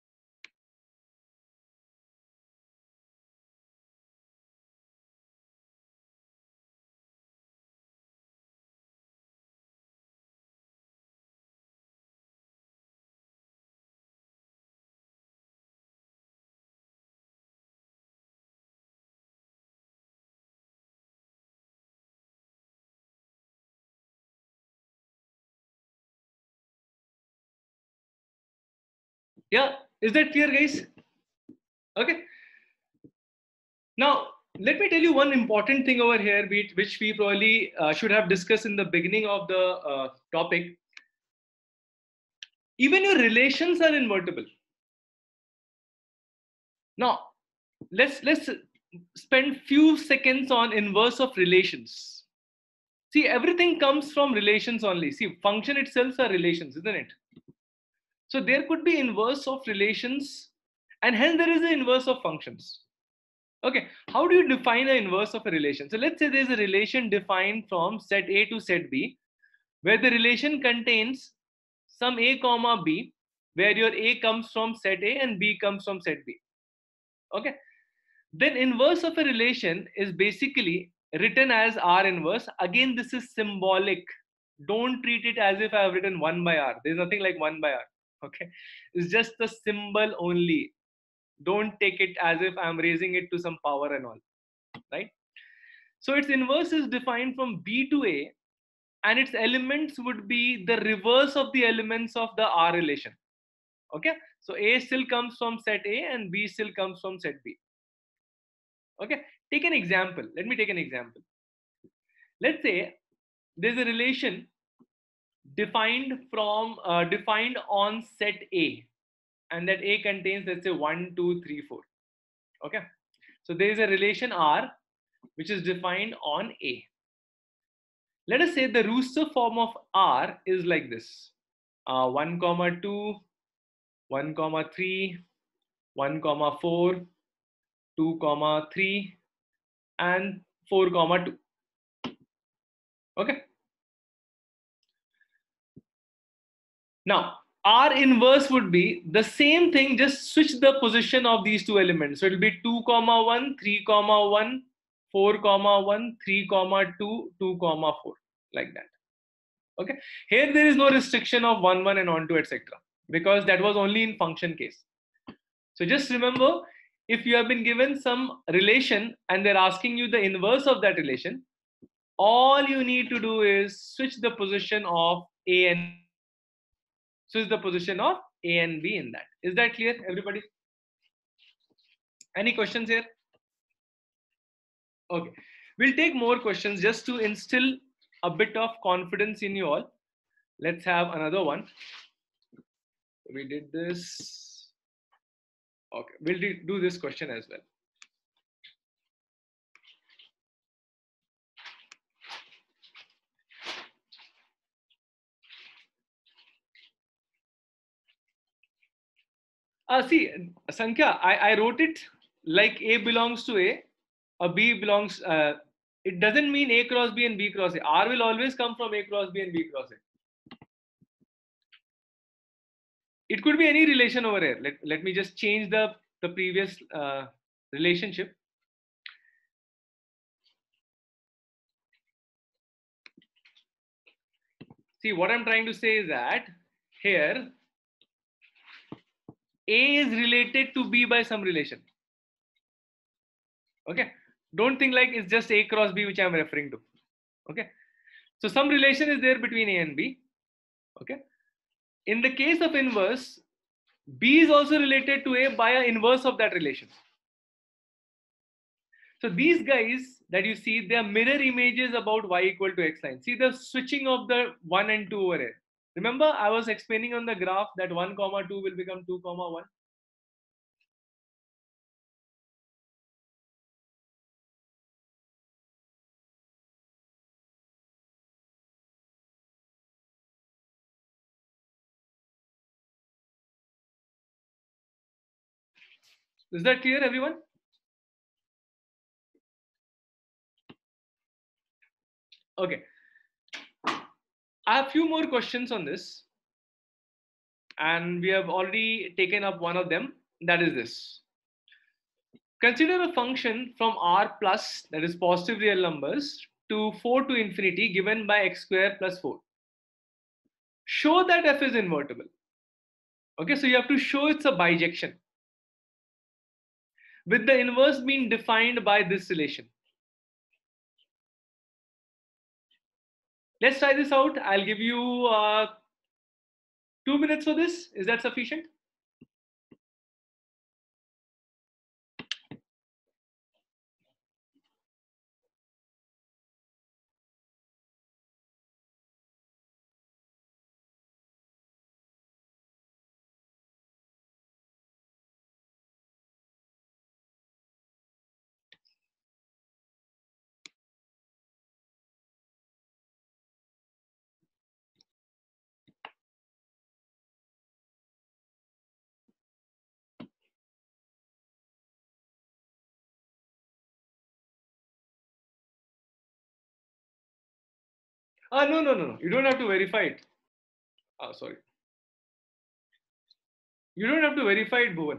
Yeah, is that clear, guys? Okay. Now, let me tell you one important thing over here, which we probably uh, should have discussed in the beginning of the uh, topic. Even your relations are invertible. Now, let's let's spend few seconds on inverse of relations. See, everything comes from relations only. See, function itself are relations, isn't it? So there could be inverse of relations, and hence there is an inverse of functions. Okay, how do you define an inverse of a relation? So let's say there's a relation defined from set A to set B, where the relation contains some A comma B, where your A comes from set A and B comes from set B. Okay. Then inverse of a relation is basically written as R inverse. Again, this is symbolic. Don't treat it as if I have written one by R. There's nothing like one by R. Okay. It's just the symbol only. Don't take it as if I'm raising it to some power and all. Right. So its inverse is defined from B to A, and its elements would be the reverse of the elements of the R relation. Okay. So A still comes from set A and B still comes from set B. Okay. Take an example. Let me take an example. Let's say there's a relation defined from uh, defined on set A, and that A contains, let's say, one, two, three, four. Okay. So there is a relation R which is defined on A. Let us say the Rooster form of R is like this: uh, one comma two, one comma three, one comma four, two comma three, and four comma two. Okay. Now R inverse would be the same thing, just switch the position of these two elements. So it will be two comma one, three comma one, four comma one, three comma two, two comma four, like that. Okay. Here there is no restriction of one, one and on two, et cetera, because that was only in function case. So just remember, if you have been given some relation and they're asking you the inverse of that relation, all you need to do is switch the position of A and switch the position of A and B in that. Is that clear, everybody? Any questions here? Okay. We'll take more questions just to instill a bit of confidence in you all. Let's have another one. We did this. Okay. We'll do this question as well. Uh, see, Sankhya, I, I wrote it like A belongs to A, a B belongs, uh, it doesn't mean A cross B and B cross A. R will always come from A cross B and B cross A. It could be any relation over here. Let, let me just change the, the previous uh, relationship. See, what I'm trying to say is that here, A is related to B by some relation. Okay. Don't think like it's just A cross B which I'm referring to. Okay. So some relation is there between A and B. Okay. In the case of inverse, B is also related to A by an inverse of that relation. So these guys that you see, they are mirror images about y equal to x line. See the switching of the one and two over here. Remember, I was explaining on the graph that one comma two will become two comma one. Is that clear, everyone? Okay. I have a few more questions on this, and we have already taken up one of them. That is this. Consider a function from R plus, that is positive real numbers, to four to infinity given by x square plus four. Show that f is invertible. Okay, so you have to show it's a bijection, with the inverse being defined by this relation. Let's try this out. I'll give you uh, two minutes for this. Is that sufficient? Ah, no, no, no, no. You don't have to verify it. Oh, sorry. You don't have to verify it, Bhuvan.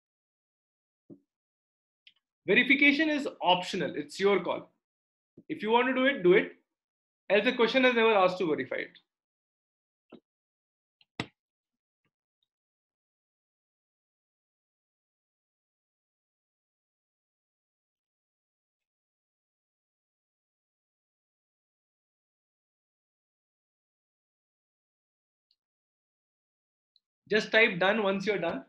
Verification is optional. It's your call. If you want to do it, do it. Else the question has never asked to verify it. Just type done once you're done.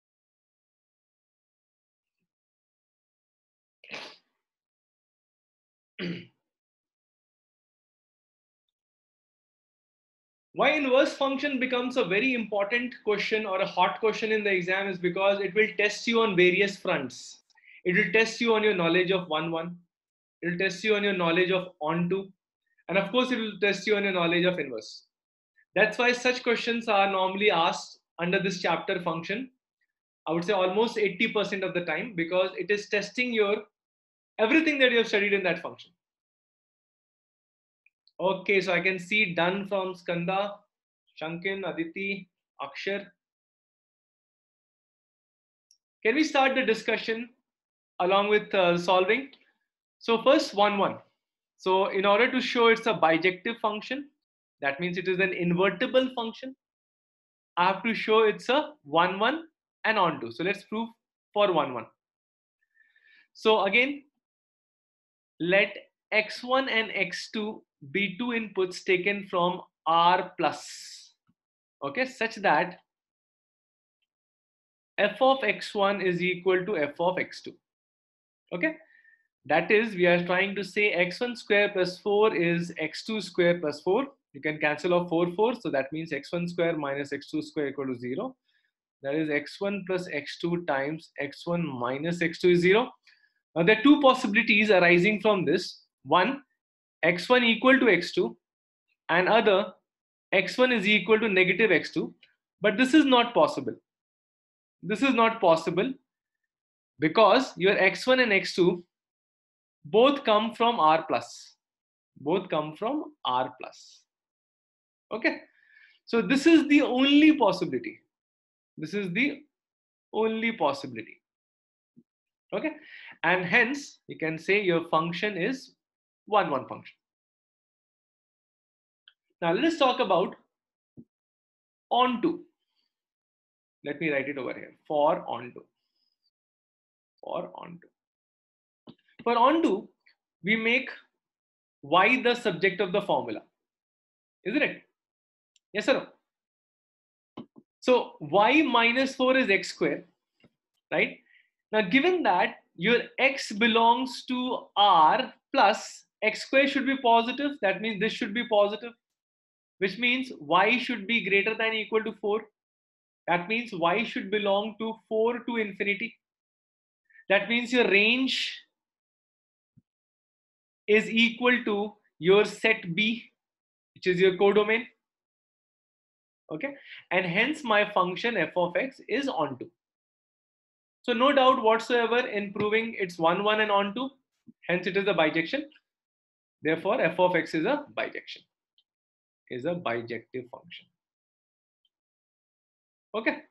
Why inverse function becomes a very important question or a hot question in the exam is because it will test you on various fronts. It will test you on your knowledge of one one. It will test you on your knowledge of onto. And of course, it will test you on your knowledge of inverse. That's why such questions are normally asked under this chapter function. I would say almost eighty percent of the time, because it is testing your everything that you have studied in that function. Okay, so I can see done from Skanda, Shankin, Aditi, Akshar. Can we start the discussion along with uh, solving? So first one one. So in order to show it's a bijective function, that means it is an invertible function, I have to show it's a one one and onto. So let's prove for one one. So again, let x one and x two be two inputs taken from R plus, okay, such that f of x one is equal to f of x two. Okay, that is, we are trying to say x one square plus four is x two square plus four. You can cancel off four, four. So that means x one square minus x two square equal to zero. That is x one plus x two times x one minus x two is zero. Now there are two possibilities arising from this. One, x one equal to x two, and other, x one is equal to negative x two. But this is not possible. This is not possible because your x one and x two both come from R plus. Both come from R plus. Okay. So this is the only possibility. This is the only possibility. Okay. And hence, you can say your function is one one function. Now let us talk about onto. Let me write it over here. For onto. For onto. For onto, we make y the subject of the formula. Isn't it? Yes or no? So y minus four is x square, right? Now given that your x belongs to R plus, x square should be positive. That means this should be positive, which means y should be greater than or equal to four. That means y should belong to four to infinity. That means your range is equal to your set B, which is your codomain. Okay, and hence my function f of x is onto. So no doubt whatsoever in proving it's one one and onto, hence it is a bijection. Therefore f of x is a bijection, is a bijective function. Okay.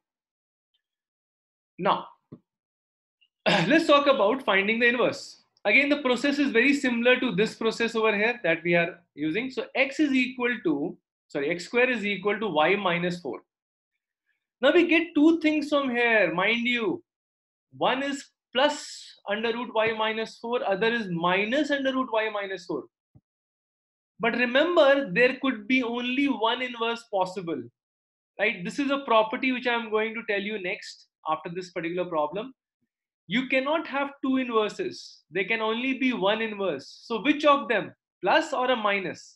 Now let's talk about finding the inverse. Again, the process is very similar to this process over here that we are using. So x is equal to, sorry, x square is equal to y minus four. Now we get two things from here, mind you. One is plus under root y minus four, other is minus under root y minus four. But remember, there could be only one inverse possible, right? This is a property which I am going to tell you next after this particular problem. You cannot have two inverses. There can only be one inverse. So which of them? Plus or a minus?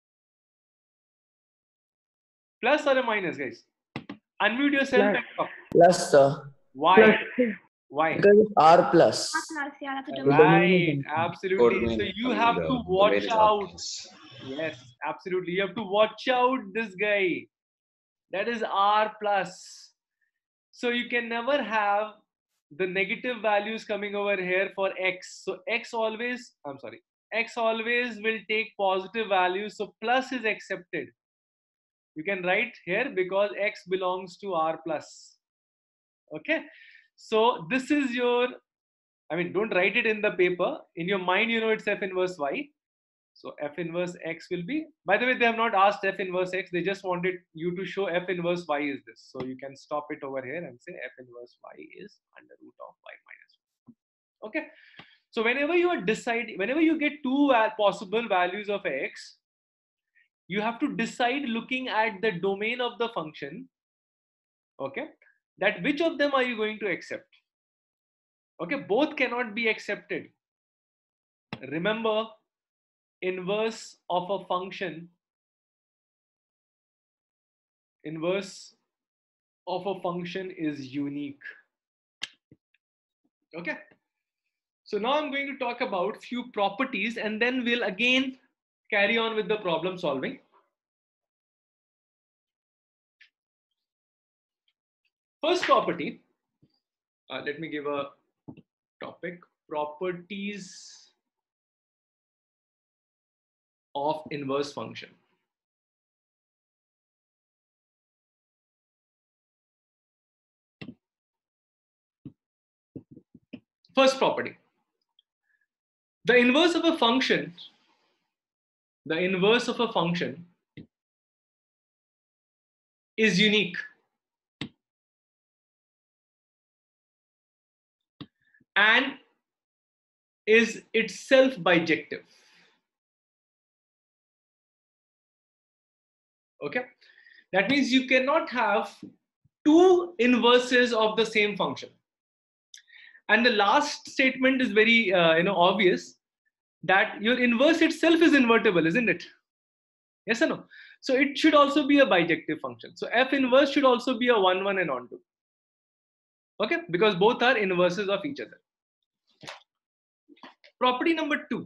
Plus or a minus, guys? Unmute yourself Plus. and talk. Plus, sir. Why? Why? Because it's R plus. R plus, yeah, that's a domain. Right, absolutely. Codomain, So you I mean, have the to domain watch is R out. plus. Yes, absolutely. You have to watch out this guy. That is R plus. So you can never have the negative values coming over here for x. So x always, I'm sorry, x always will take positive values. So plus is accepted. You can write here because x belongs to R plus. Okay. So this is your, I mean, don't write it in the paper. In your mind, you know it's F inverse Y. So F inverse X will be, by the way, they have not asked F inverse X. They just wanted you to show F inverse Y is this. So you can stop it over here and say F inverse Y is under root of Y minus one. Okay. So whenever you are deciding, whenever you get two possible values of X, you have to decide looking at the domain of the function, okay, that which of them are you going to accept. Okay, both cannot be accepted. Remember, inverse of a function, inverse of a function is unique. Okay, so now I'm going to talk about few properties and then we'll again carry on with the problem solving. First property, uh, let me give a topic, properties of inverse function. First property, the inverse of a function, the inverse of a function is unique. And is itself bijective. Okay, that means you cannot have two inverses of the same function. And the last statement is very uh, you know obvious, that your inverse itself is invertible, isn't it? Yes or no? So it should also be a bijective function. So F inverse should also be a one one and onto. Okay, because both are inverses of each other. Property number two.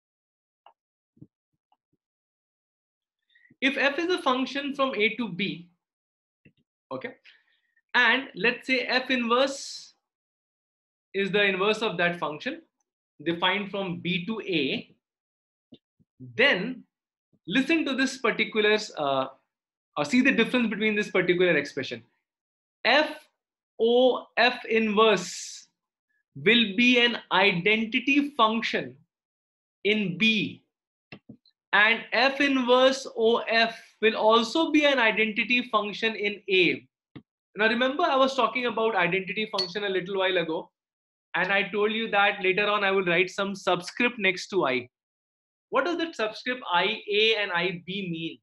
If F is a function from A to B, okay, and let's say F inverse is the inverse of that function defined from B to A, then listen to this particular, uh, or see the difference between this particular expression. F O F inverse will be an identity function in B, and F inverse O F will also be an identity function in A. Now remember, I was talking about identity function a little while ago, and I told you that later on I will write some subscript next to I. What does that subscript I A and I B mean?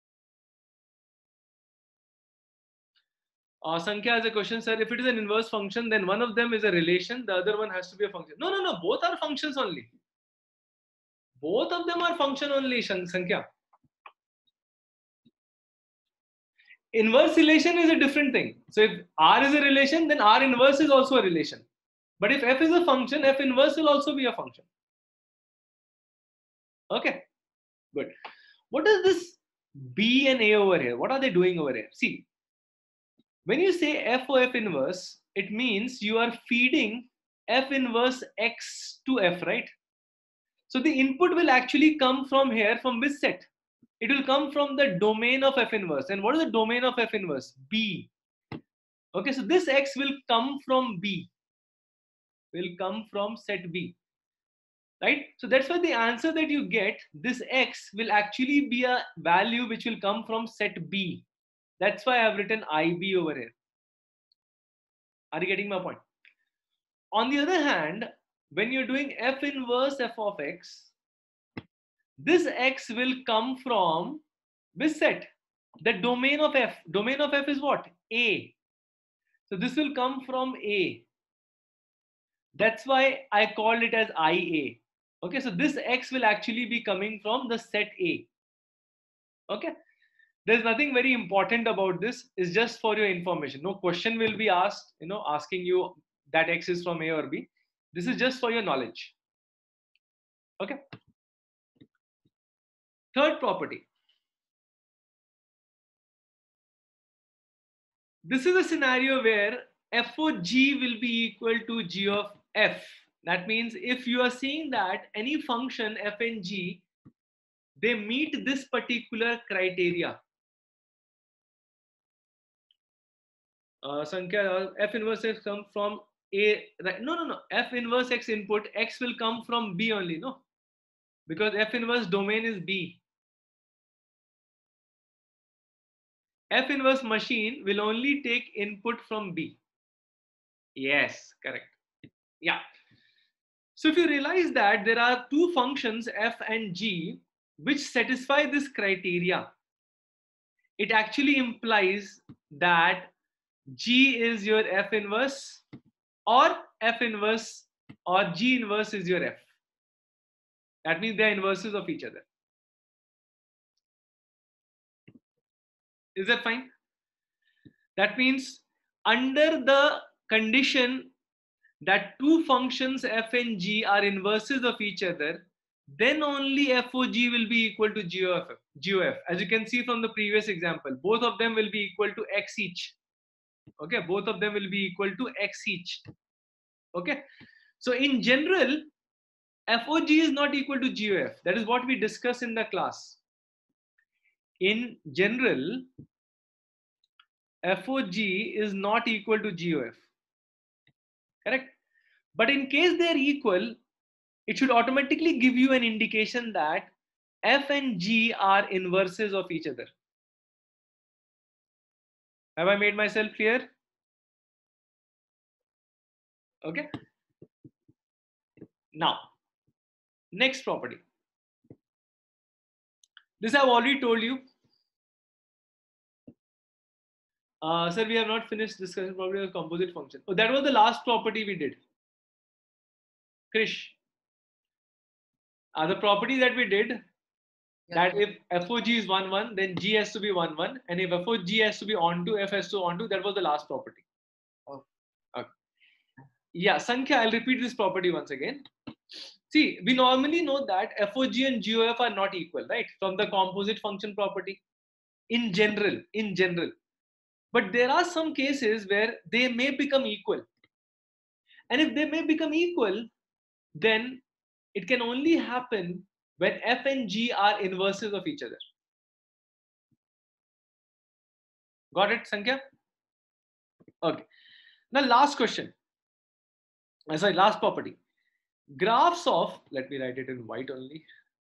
Uh, Sankhya has a question, sir. If it is an inverse function, then one of them is a relation, the other one has to be a function. No, no, no, both are functions only. Both of them are function only, Sankhya. Inverse relation is a different thing. So if R is a relation, then R inverse is also a relation. But if F is a function, F inverse will also be a function. Okay, good. What is this B and A over here? What are they doing over here? See, when you say F O F inverse, it means you are feeding F inverse X to F, right? So the input will actually come from here, from this set. It will come from the domain of F inverse. And what is the domain of F inverse? B. Okay, so this X will come from B, will come from set B, right? So that's why the answer that you get, this X will actually be a value which will come from set B. That's why I've written I B over here. Are you getting my point? On the other hand, when you're doing F inverse F of X, this X will come from this set, the domain of F. Domain of F is what? A. So this will come from A. That's why I called it as I A. Okay, so this X will actually be coming from the set A. Okay, there's nothing very important about this. It's just for your information. No question will be asked, you know, asking you that X is from A or B. This is just for your knowledge. Okay. Third property. This is a scenario where F of G will be equal to G of F. That means if you are seeing that any function F and G, they meet this particular criteria. uh, Sankhya, f inverse x come from A, right? No, no, no. F inverse x input, x will come from B only, no? Because f inverse domain is B. F inverse machine will only take input from B. Yes, correct. Yeah. So if you realize that there are two functions f and g which satisfy this criteria, it actually implies that g is your f inverse, or f inverse or g inverse is your f. That means they are inverses of each other. Is that fine? That means under the condition that two functions f and g are inverses of each other, then only f of g will be equal to g of f. G of f. As you can see from the previous example, both of them will be equal to x each. Okay, both of them will be equal to x each. Okay, so in general, f of g is not equal to g of f. That is what we discussed in the class. In general, f of g is not equal to g of f. Correct? But in case they are equal, it should automatically give you an indication that f and g are inverses of each other. Have I made myself clear? Okay. Now, next property. This I've already told you. Uh, sir, we have not finished discussing property of composite function. Oh, that was the last property we did. Krish. Uh, the property that we did, that if f of g is one, one, then g has to be one, one. And if f of g has to be onto, f has to onto, that was the last property. Oh. Okay. Yeah, Sankhya, I'll repeat this property once again. See, we normally know that f of g and g of f are not equal, right? From the composite function property. In general, in general. But there are some cases where they may become equal. And if they may become equal, then it can only happen when f and g are inverses of each other. Got it, Sankhya? Okay. Now, last question. Uh, sorry, last property. Graphs of, let me write it in white only.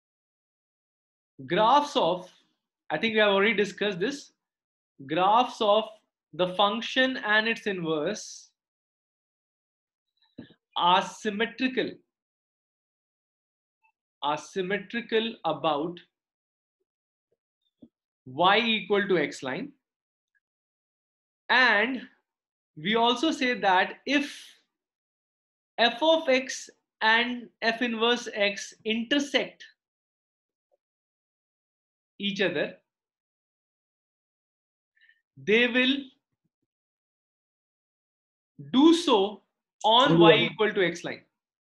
Graphs of, I think we have already discussed this. Graphs of the function and its inverse are symmetrical, are symmetrical about y equal to x line. And we also say that if f of x and f inverse x intersect each other, they will do so on y equal to x line.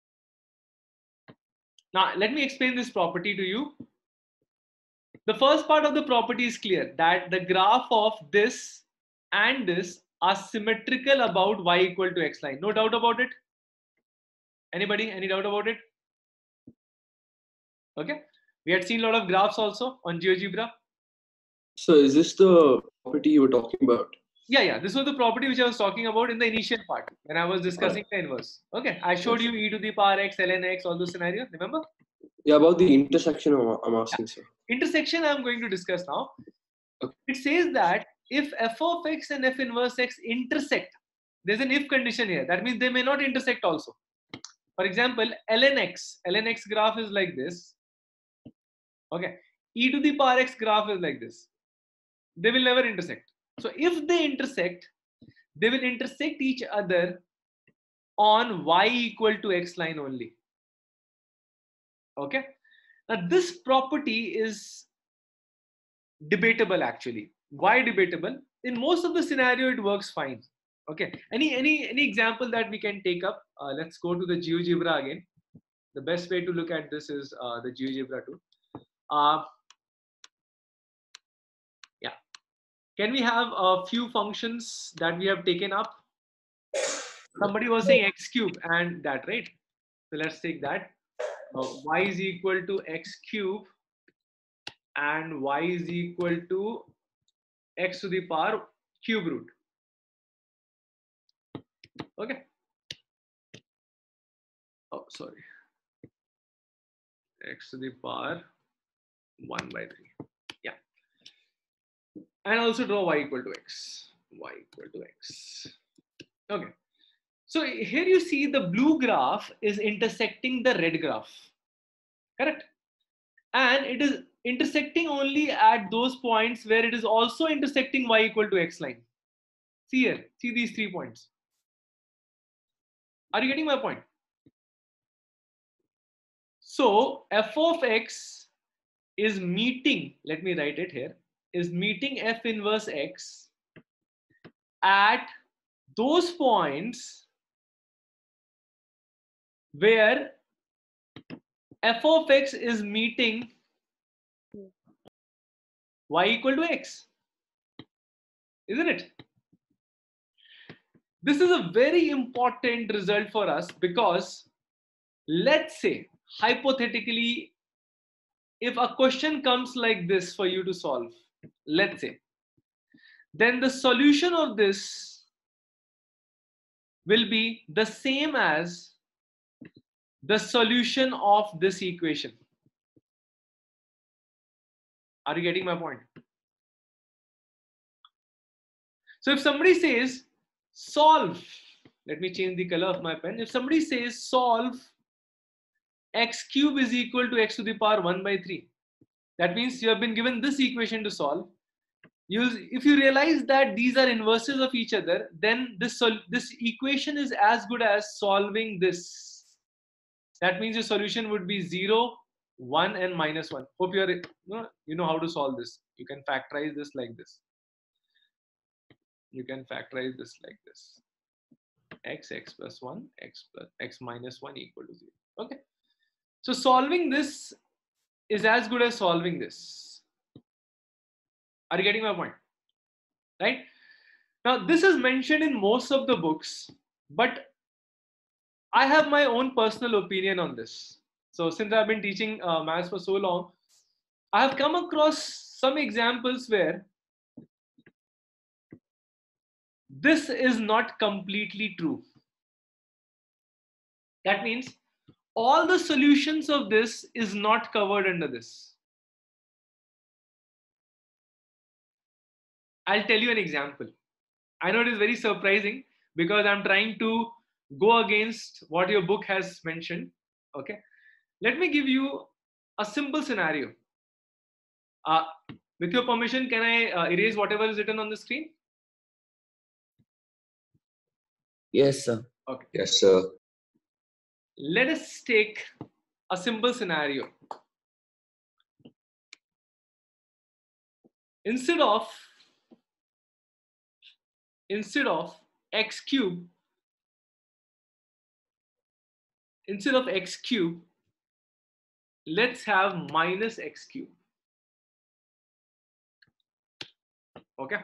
Now, let me explain this property to you. The first part of the property is clear, that the graph of this and this are symmetrical about y equal to x line. No doubt about it? Anybody? Any doubt about it? Okay. We had seen a lot of graphs also on GeoGebra. So is this the property you were talking about? Yeah, yeah. This was the property which I was talking about in the initial part when I was discussing the inverse. Okay. I showed you e to the power x, ln x, all those scenarios. Remember? Yeah, about the intersection I'm, I'm asking, sir. Intersection I'm going to discuss now. Okay. It says that if f of x and f inverse x intersect, there's an if condition here. That means they may not intersect also. For example, ln x, ln x graph is like this. Okay. E to the power x graph is like this. They will never intersect. So if they intersect, they will intersect each other on y equal to x line only. Okay. Now this property is debatable actually. Why debatable? In most of the scenario, it works fine. Okay. Any any any example that we can take up? Uh, let's go to the GeoGebra again. The best way to look at this is uh, the GeoGebra tool. Uh, yeah. Can we have a few functions that we have taken up? Somebody was saying x cube and that, right? So let's take that. Uh, y is equal to x cube and y is equal to x to the power cube root. Okay. Oh, sorry. X to the power one by three. Yeah. And also draw y equal to x. Y equal to x. Okay. So here you see the blue graph is intersecting the red graph. Correct? And it is intersecting only at those points where it is also intersecting y equal to x line. See here. See these three points. Are you getting my point? So f of x is meeting, let me write it here, is meeting f inverse x at those points where f of x is meeting y equal to x. Isn't it? This is a very important result for us because let's say hypothetically if a question comes like this for you to solve, let's say, then the solution of this will be the same as the solution of this equation. Are you getting my point? So if somebody says solve, let me change the color of my pen. If somebody says solve x cube is equal to x to the power one by three, that means you have been given this equation to solve. You, if you realize that these are inverses of each other, then this, this equation is as good as solving this. That means your solution would be zero, one and minus one. Hope you are, you know, you know how to solve this. You can factorize this like this. You can factorize this like this. X, x plus one, x plus x minus one equal to zero. Okay. So solving this is as good as solving this. Are you getting my point? Right? Now this is mentioned in most of the books, but I have my own personal opinion on this. So since I've been teaching uh, maths for so long, I have come across some examples where this is not completely true. That means all the solutions of this is not covered under this. I'll tell you an example. I know it is very surprising because I'm trying to go against what your book has mentioned. Okay. Let me give you a simple scenario. Uh, with your permission, can I uh, erase whatever is written on the screen? Yes, sir. Okay. Yes, sir. Let us take a simple scenario. Instead of instead of x cube, instead of x cube, let's have minus x cube. Okay.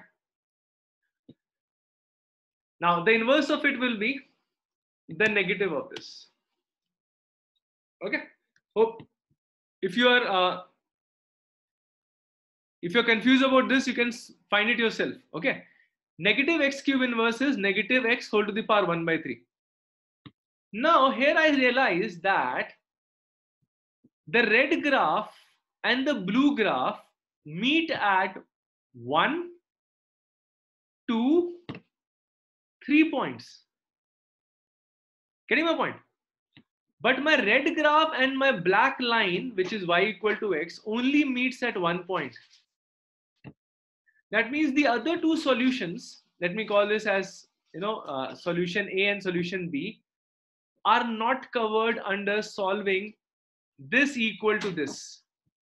Now the inverse of it will be the negative of this. Okay. Hope if you are uh, if you're confused about this, you can find it yourself. Okay. Negative x cube inverse is negative x whole to the power one by three. Now here I realize that the red graph and the blue graph meet at one, two, three points. Getting my point? But my red graph and my black line, which is y equal to x, only meets at one point. That means the other two solutions, let me call this as, you know, uh, solution A and solution B, are not covered under solving this equal to this.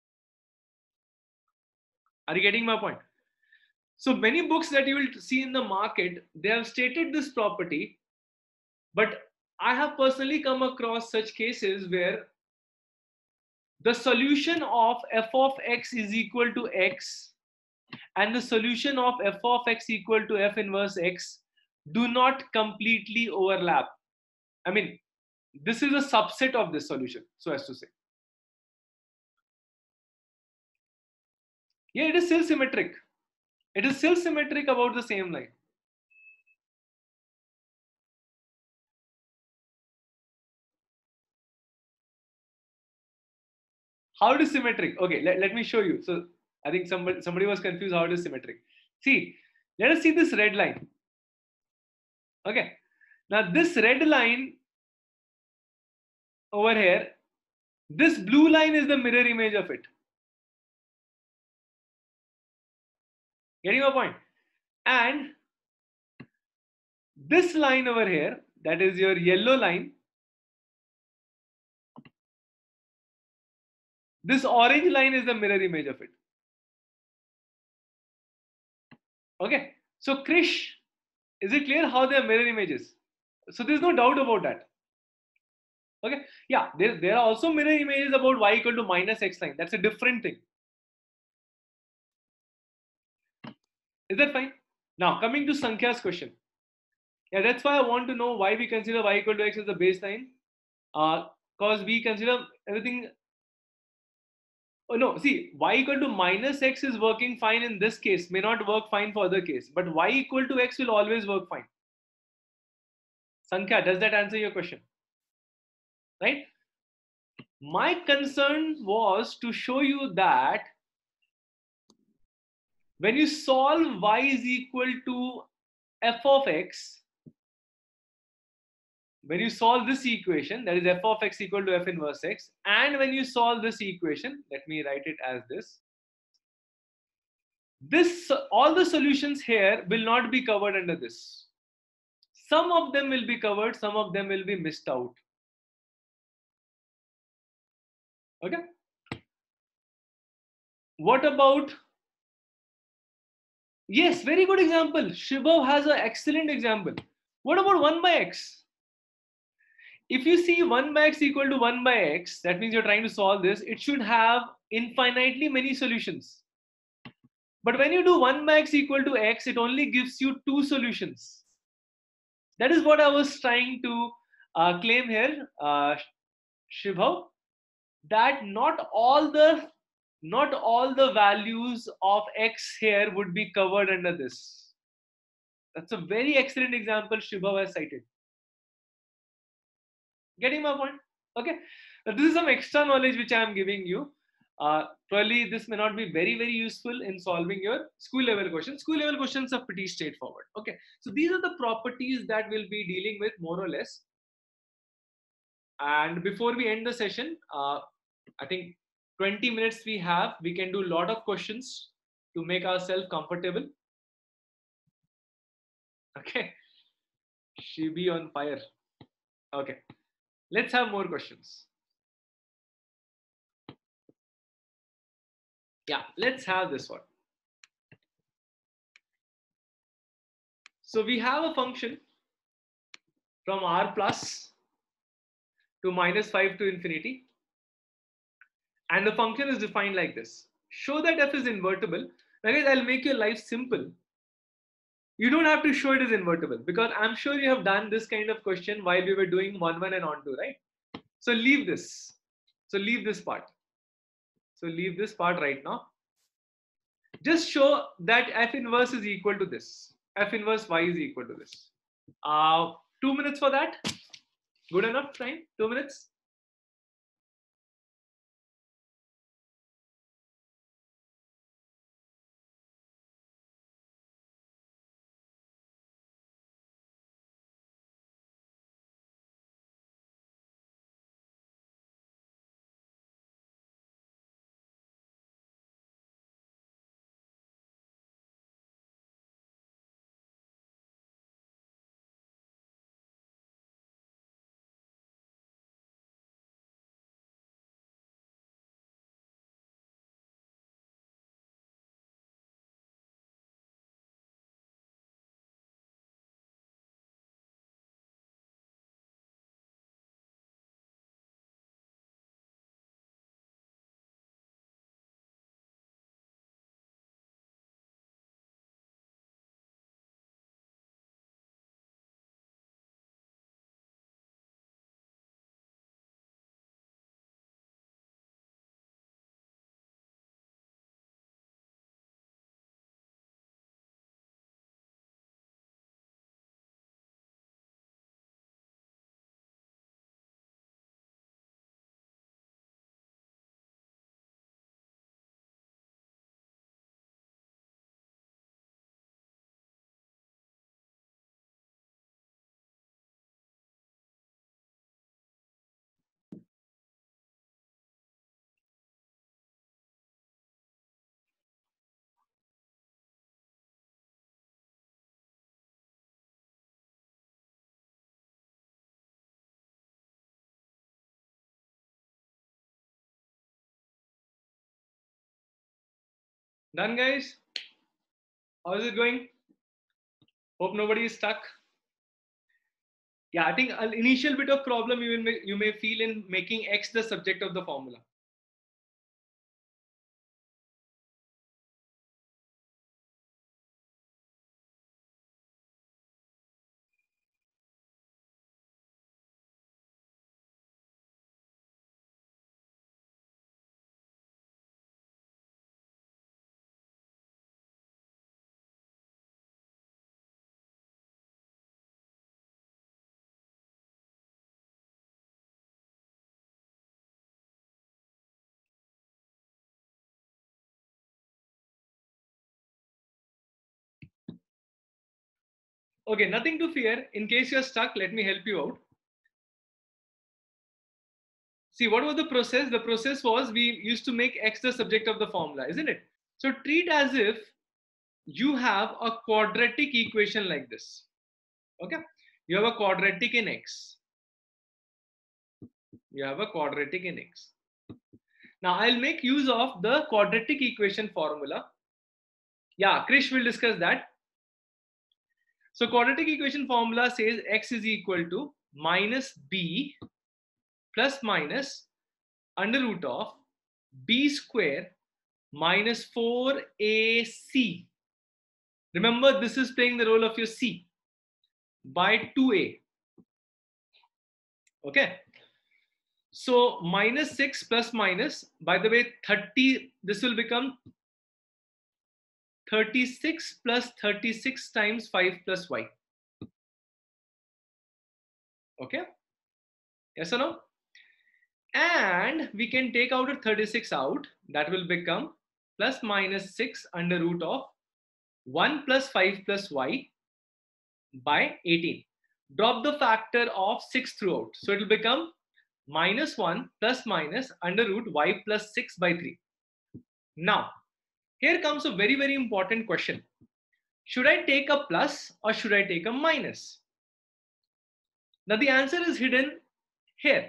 Are you getting my point? So many books that you will see in the market, they have stated this property, but I have personally come across such cases where the solution of f of x is equal to x and the solution of f of x equal to f inverse x do not completely overlap. I mean, this is a subset of this solution, so as to say. Yeah, it is still symmetric. It is still symmetric about the same line. How it is symmetric? Okay, let, let me show you. So I think somebody somebody was confused how it is symmetric. See, let us see this red line. Okay, now this red line over here, this blue line is the mirror image of it. Getting my point? And this line over here, that is your yellow line, this orange line is the mirror image of it. Okay, so Krish, is it clear how they are mirror images? So there's no doubt about that. Okay, yeah, there, there are also mirror images about y equal to minus x line. That's a different thing. Is that fine? Now coming to Sankhya's question. Yeah, that's why I want to know why we consider y equal to x as the baseline. Because uh, we consider everything. Oh no, see, y equal to minus x is working fine in this case, may not work fine for other case, but y equal to x will always work fine. Sankhya, does that answer your question? Right? My concern was to show you that when you solve y is equal to f of x, when you solve this equation, that is f of x equal to f inverse x, and when you solve this equation, let me write it as this, this all the solutions here will not be covered under this. Some of them will be covered, some of them will be missed out. Okay. What about, yes, very good example. Shibhav has an excellent example. What about one by x? If you see one by x equal to one by x, that means you're trying to solve this, it should have infinitely many solutions. But when you do one by x equal to x, it only gives you two solutions. That is what I was trying to uh, claim here, uh, Shibhav, that not all the not all the values of x here would be covered under this. That's a very excellent example Shibhav has cited. Getting my point? Okay. Now, this is some extra knowledge which I am giving you. Uh, probably this may not be very, very useful in solving your school level questions. School level questions are pretty straightforward. Okay. So these are the properties that we'll be dealing with more or less. And before we end the session, uh, I think twenty minutes we have, we can do a lot of questions to make ourselves comfortable. Okay. She be on fire. Okay. Let's have more questions. Yeah, let's have this one. So we have a function from r plus to minus five to infinity. And the function is defined like this. Show that f is invertible. Now guys, I'll make your life simple. You don't have to show it is invertible because I'm sure you have done this kind of question while we were doing one one and on two, right? So leave this. So leave this part. So leave this part right now. Just show that f inverse is equal to this. F inverse y is equal to this. Uh, two minutes for that. Good enough time? Two minutes? Done, guys? How is it going? Hope nobody is stuck. Yeah, I think an initial bit of problem you may, you may feel in making x the subject of the formula. Okay, nothing to fear. In case you're stuck, let me help you out. See, what was the process? The process was we used to make x the subject of the formula, isn't it? So treat as if you have a quadratic equation like this. Okay, you have a quadratic in x. You have a quadratic in x. Now I'll make use of the quadratic equation formula. Yeah, Krish will discuss that. So quadratic equation formula says x is equal to minus b plus minus under root of b square minus four a c. Remember, this is playing the role of your c by two a. Okay. So minus six plus minus, by the way, thirty, this will become thirty-six plus thirty-six times five plus y. Okay. Yes or no? And we can take out a thirty-six out. That will become plus minus six under root of one plus five plus y by eighteen. Drop the factor of six throughout. So it will become minus one plus minus under root y plus six by three. Now, here comes a very, very important question. Should I take a plus or should I take a minus? Now, the answer is hidden here.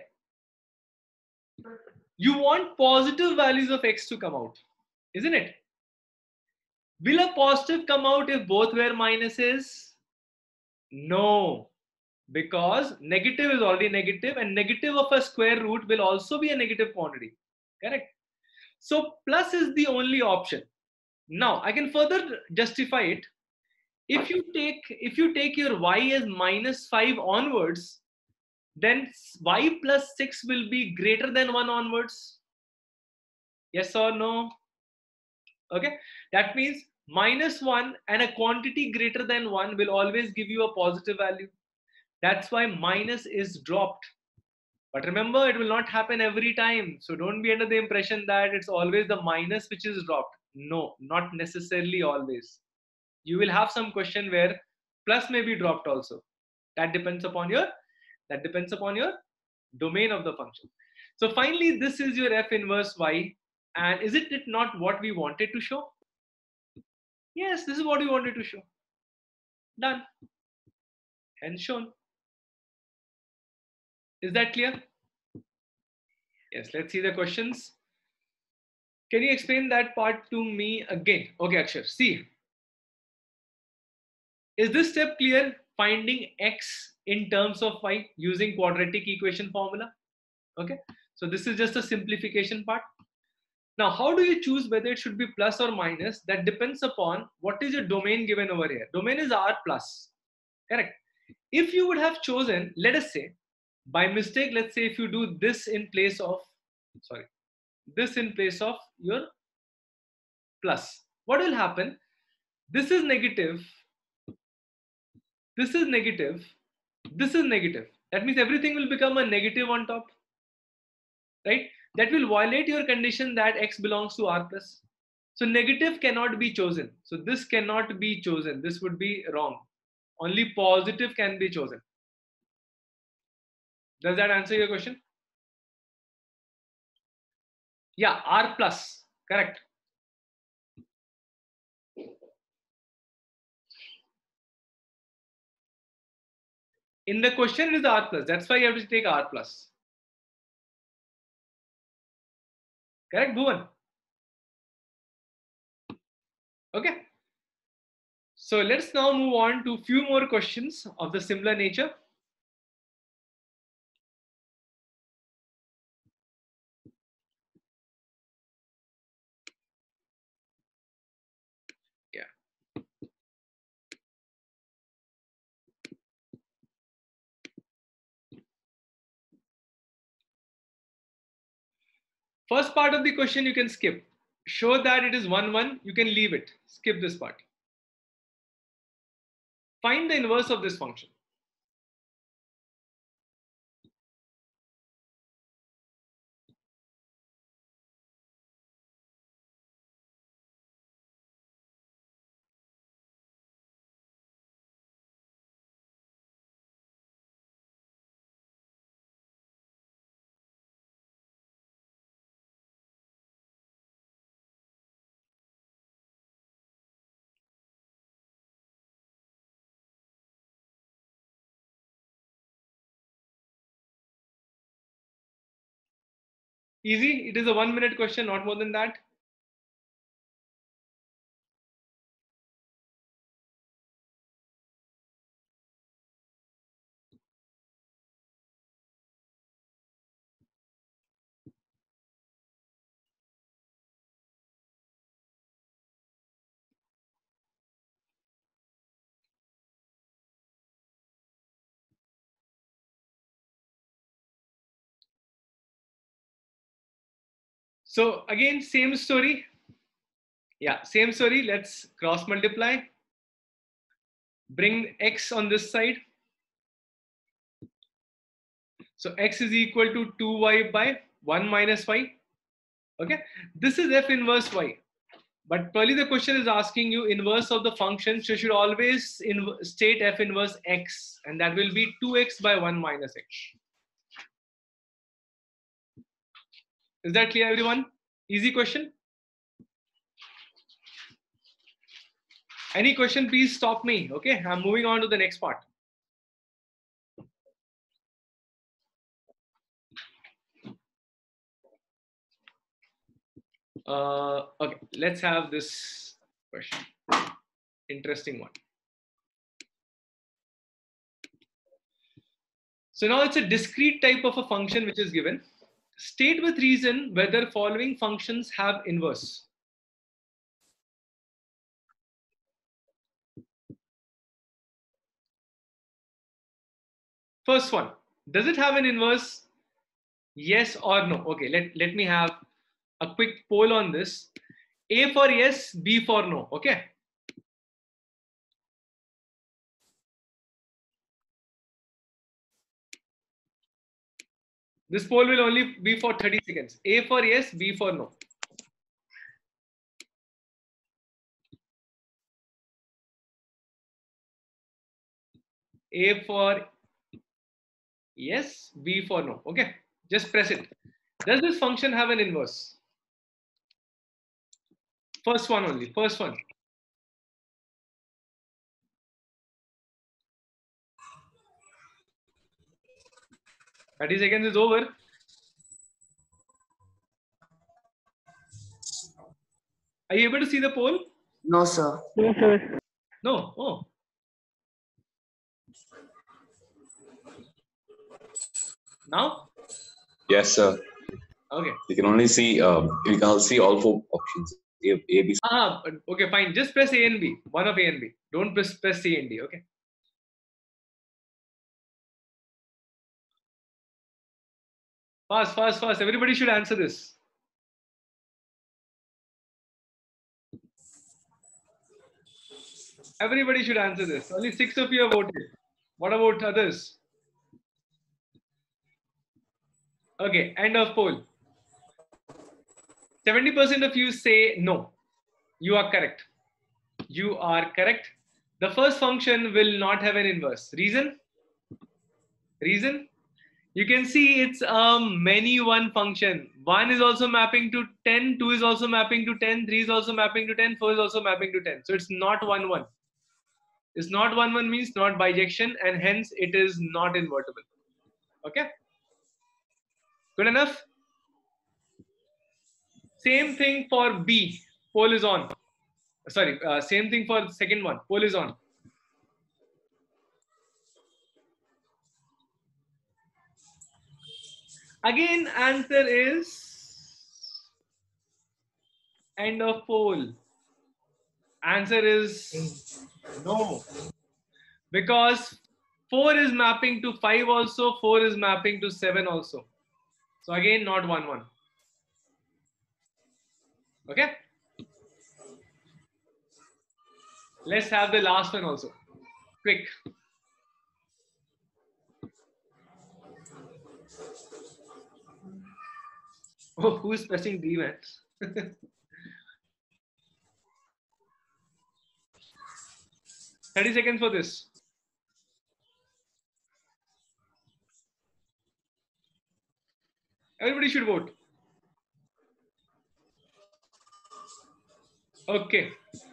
You want positive values of x to come out, isn't it? Will a positive come out if both were minuses? No, because negative is already negative and negative of a square root will also be a negative quantity, correct? So plus is the only option. Now I can further justify it. If you take, if you take your y as minus five onwards, then y plus six will be greater than one onwards. Yes or no? Okay, that means minus one and a quantity greater than one will always give you a positive value. That's why minus is dropped. But remember, it will not happen every time. So don't be under the impression that it's always the minus which is dropped. No, not necessarily always. You will have some question where plus may be dropped also. That depends upon your, that depends upon your domain of the function. So finally, this is your f inverse y. And is it not what we wanted to show? Yes, this is what we wanted to show. Done. Hence shown. Is that clear? Yes, let's see the questions. Can you explain that part to me again? Okay, Akshar, see. Is this step clear? Finding x in terms of y using quadratic equation formula. Okay, so this is just a simplification part. Now, how do you choose whether it should be plus or minus? That depends upon what is your domain given over here. Domain is R plus, correct? If you would have chosen, let us say, by mistake, let's say if you do this in place of, sorry, this in place of your plus, what will happen? This is negative, this is negative, this is negative. That means everything will become a negative on top, right? That will violate your condition that x belongs to R plus. So negative cannot be chosen. So this cannot be chosen. This would be wrong. Only positive can be chosen. Does that answer your question? Yeah, R plus, correct. In the question it is R plus. That's why you have to take R plus. Correct, Bhuvan? Okay. So let's now move on to a few more questions of the similar nature. Yeah. First part of the question you can skip. Show that it is one, one. You can leave it. Skip this part. Find the inverse of this function. Easy. It is a one minute question, not more than that. So again, same story. Yeah, same story. Let's cross multiply. Bring x on this side. So x is equal to two y by one minus y. Okay, this is f inverse y. But probably the question is asking you inverse of the function. So you should always state f inverse x, and that will be two x by one minus x. Is that clear, everyone? Easy question. Any question, please stop me. Okay, I'm moving on to the next part. Uh, okay, let's have this question. Interesting one. So now it's a discrete type of a function which is given. State with reason whether following functions have inverse. First one, does it have an inverse? Yes or no? Okay, let, let me have a quick poll on this. A for yes, B for no. Okay. This poll will only be for thirty seconds. A for yes, B for no. A for yes, B for no. Okay, just press it. Does this function have an inverse? First one only, first one. thirty seconds is over. Are you able to see the poll? No, sir. No, sir. No. Oh. Now? Yes, sir. Okay. You can only see, um, you can see all four options. A, A, B, C. Ah, okay, fine. Just press A and B. One of A and B. Don't press, press C and D. Okay. Fast, fast, fast. Everybody should answer this. Everybody should answer this. Only six of you have voted. What about others? Okay, end of poll. seventy percent of you say no. You are correct. You are correct. The first function will not have an inverse. Reason? Reason? You can see it's a many one function. one is also mapping to ten, two is also mapping to ten, three is also mapping to ten, four is also mapping to ten. So it's not one one. It's not one one means not bijection, and hence it is not invertible. Okay? Good enough? Same thing for B. Poll is on. Sorry, uh, same thing for the second one. Poll is on. Again, answer is end of poll. Answer is no. Because four is mapping to five also, four is mapping to seven also. So again, not one one. Okay? Let's have the last one also. Quick. Oh, who's pressing D, man? thirty seconds for this. Everybody should vote. Okay.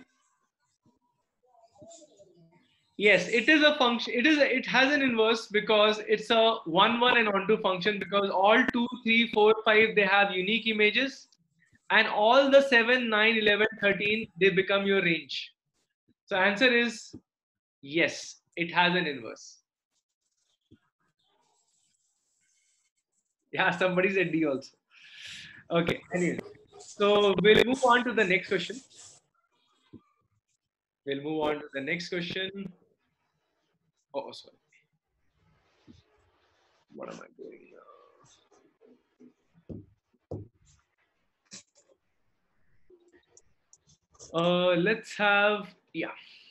Yes, it is a function. It is. A, it has an inverse because it's a one, one, and onto function. Because all two, three, four, five they have unique images, and all the seven, nine, eleven, thirteen they become your range. So answer is yes. It has an inverse. Yeah, somebody said D also. Okay. Anyway, so we'll move on to the next question. We'll move on to the next question. Oh, oh, sorry. What am I doing now? Uh, let's have, yeah.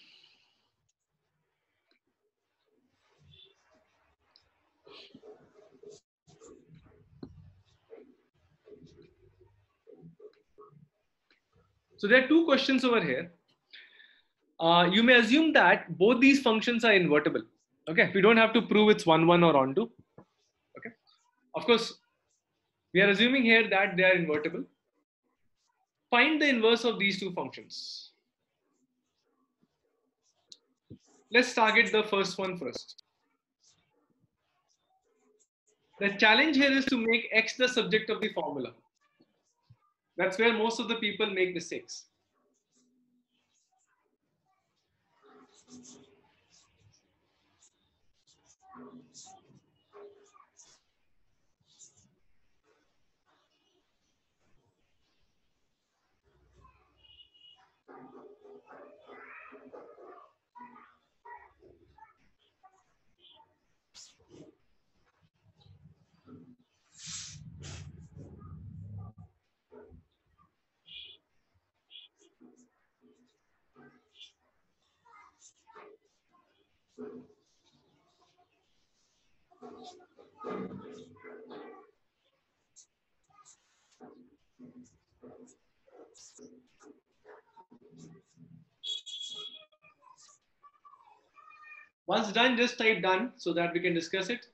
So there are two questions over here. Uh, you may assume that both these functions are invertible. Okay, we don't have to prove it's one, one or onto. Okay, of course, we are assuming here that they are invertible. Find the inverse of these two functions. Let's target the first one first. The challenge here is to make X the subject of the formula. That's where most of the people make mistakes. Once done, just type done so that we can discuss it.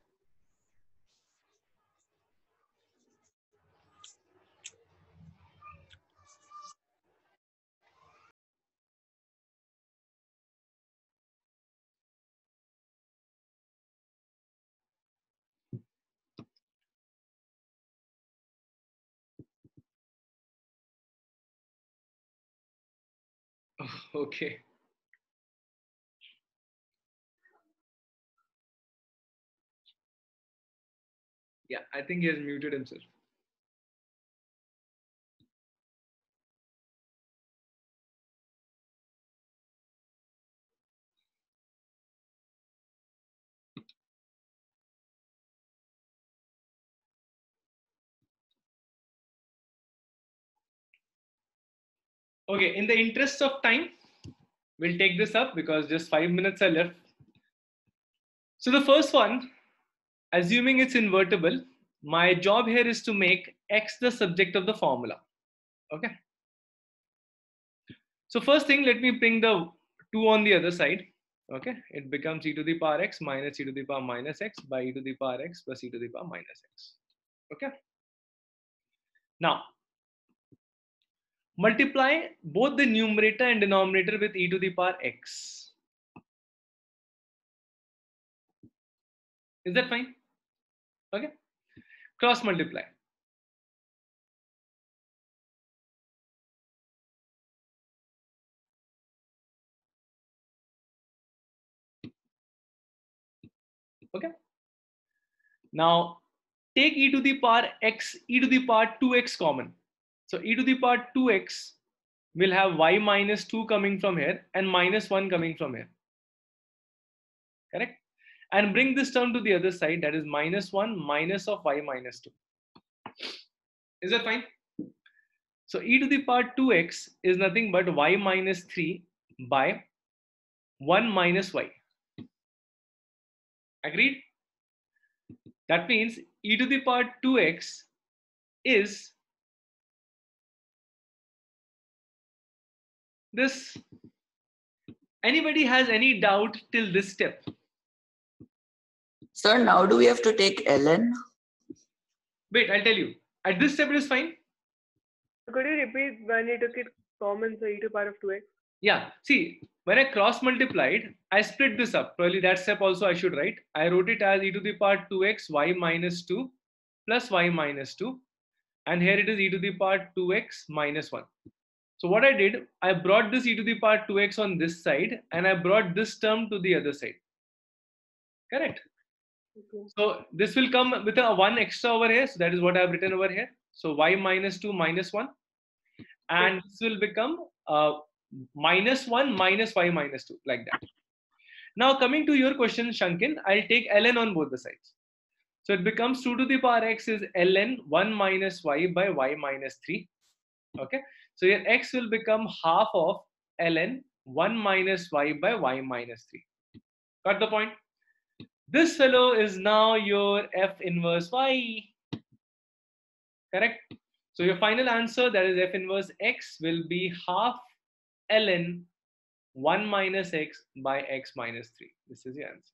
Okay. Yeah, I think he has muted himself. Okay, in the interest of time, we'll take this up because just five minutes are left. So the first one, assuming it's invertible, my job here is to make X the subject of the formula. Okay. So first thing, let me bring the two on the other side. Okay, it becomes e to the power x minus e to the power minus x by e to the power x plus e to the power minus x. Okay. Now, multiply both the numerator and denominator with e to the power x. Is that fine? Okay. Cross multiply. Okay. Now take e to the power x, e to the power two x common. So e to the power two x will have y minus two coming from here and minus one coming from here. Correct? And bring this term to the other side, that is minus one minus of y minus two. Is that fine? So e to the power two x is nothing but y minus three by one minus y. Agreed? That means e to the power two x is this. Anybody has any doubt till this step? Sir, now do we have to take ln? Wait, I'll tell you. At this step it is fine. Could you repeat when you took it common, so e to the power of two x? Yeah, see, when I cross multiplied, I split this up. Probably that step also I should write. I wrote it as e to the power two x y minus two plus y minus two. And here it is e to the power two x minus one. So what I did, I brought this e to the power two x on this side and I brought this term to the other side. Correct? Okay. So this will come with a one extra over here. So that is what I have written over here. So y minus two minus one. And this will become uh, minus one minus y minus two, like that. Now coming to your question, Shankin, I'll take ln on both the sides. So it becomes two to the power x is ln one minus y by y minus three. Okay. So your x will become half of ln one minus y by y minus three. Got the point? This fellow is now your f inverse y. Correct? So your final answer, that is f inverse x, will be half ln one minus x by x minus three. This is the answer.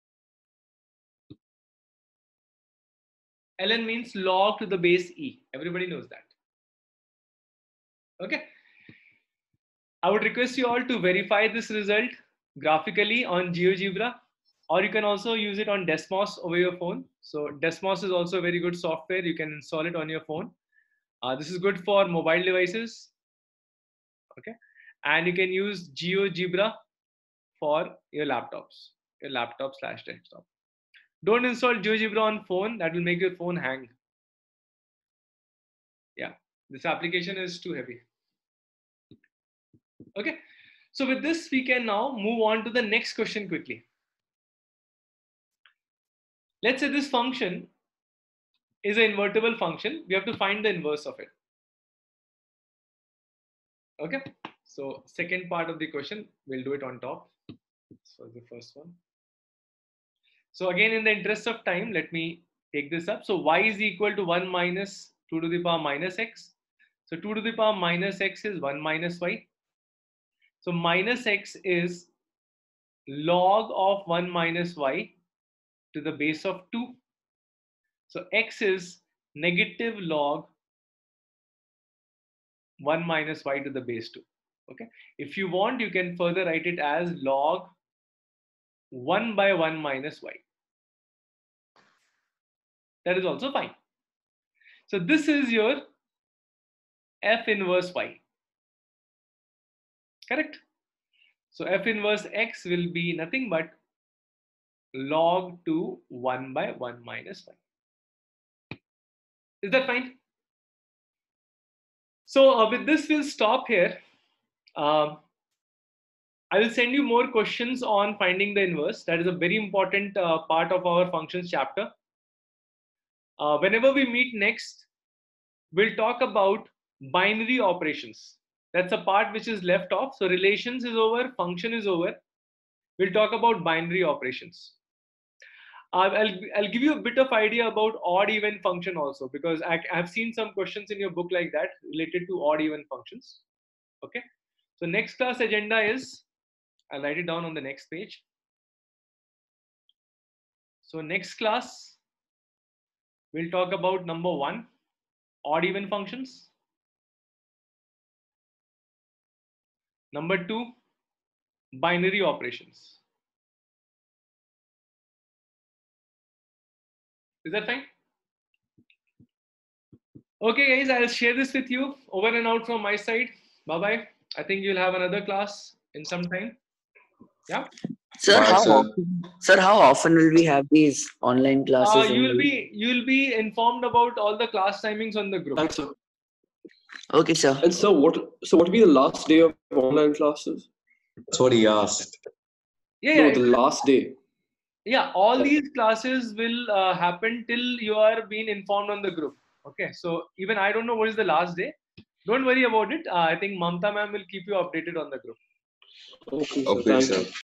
Ln means log to the base e. Everybody knows that. Okay. I would request you all to verify this result graphically on GeoGebra, or you can also use it on Desmos over your phone. So Desmos is also a very good software. You can install it on your phone. Uh, this is good for mobile devices. Okay. And you can use GeoGebra for your laptops, your laptop slash desktop. Don't install GeoGebra on phone. That will make your phone hang. Yeah, this application is too heavy. Okay. So with this, we can now move on to the next question quickly. Let's say this function is an invertible function. We have to find the inverse of it. Okay. So second part of the question, we'll do it on top. So the first one. So again, in the interest of time, let me take this up. So y is equal to one minus two to the power minus x. So two to the power minus x is one minus y. So minus x is log of one minus y to the base of two. So x is negative log one minus y to the base two. Okay. If you want, you can further write it as log one by one minus y. That is also fine. So this is your f inverse y. Correct? So f inverse x will be nothing but log two one by one minus y. Is that fine? So uh, with this, we'll stop here. Um, I will send you more questions on finding the inverse. That is a very important uh, part of our functions chapter. Uh, whenever we meet next, we'll talk about binary operations. That's a part which is left off. So relations is over, function is over. We'll talk about binary operations. Uh, I'll, I'll give you a bit of idea about odd even function also, because I have seen some questions in your book like that related to odd even functions. Okay. So next class agenda is, I'll write it down on the next page. So next class, we'll talk about number one, odd even functions. Number two, binary operations. Is that fine? Okay, guys, I'll share this with you. Over and out from my side. Bye-bye. I think you'll have another class in some time. Yeah. Sir, Bye, how sir. often, sir, how often will we have these online classes? Uh, in you will the- be you will be informed about all the class timings on the group. Thanks, sir. Okay, sir. And sir, what so what will be the last day of online classes? That's what he asked. Yeah, No, yeah, the last day. yeah. All these classes will uh, happen till you are being informed on the group. Okay, so even I don't know what is the last day. Don't worry about it. Uh, I think Mamta ma'am will keep you updated on the group. Okay, sir. Okay, Thank sir. you.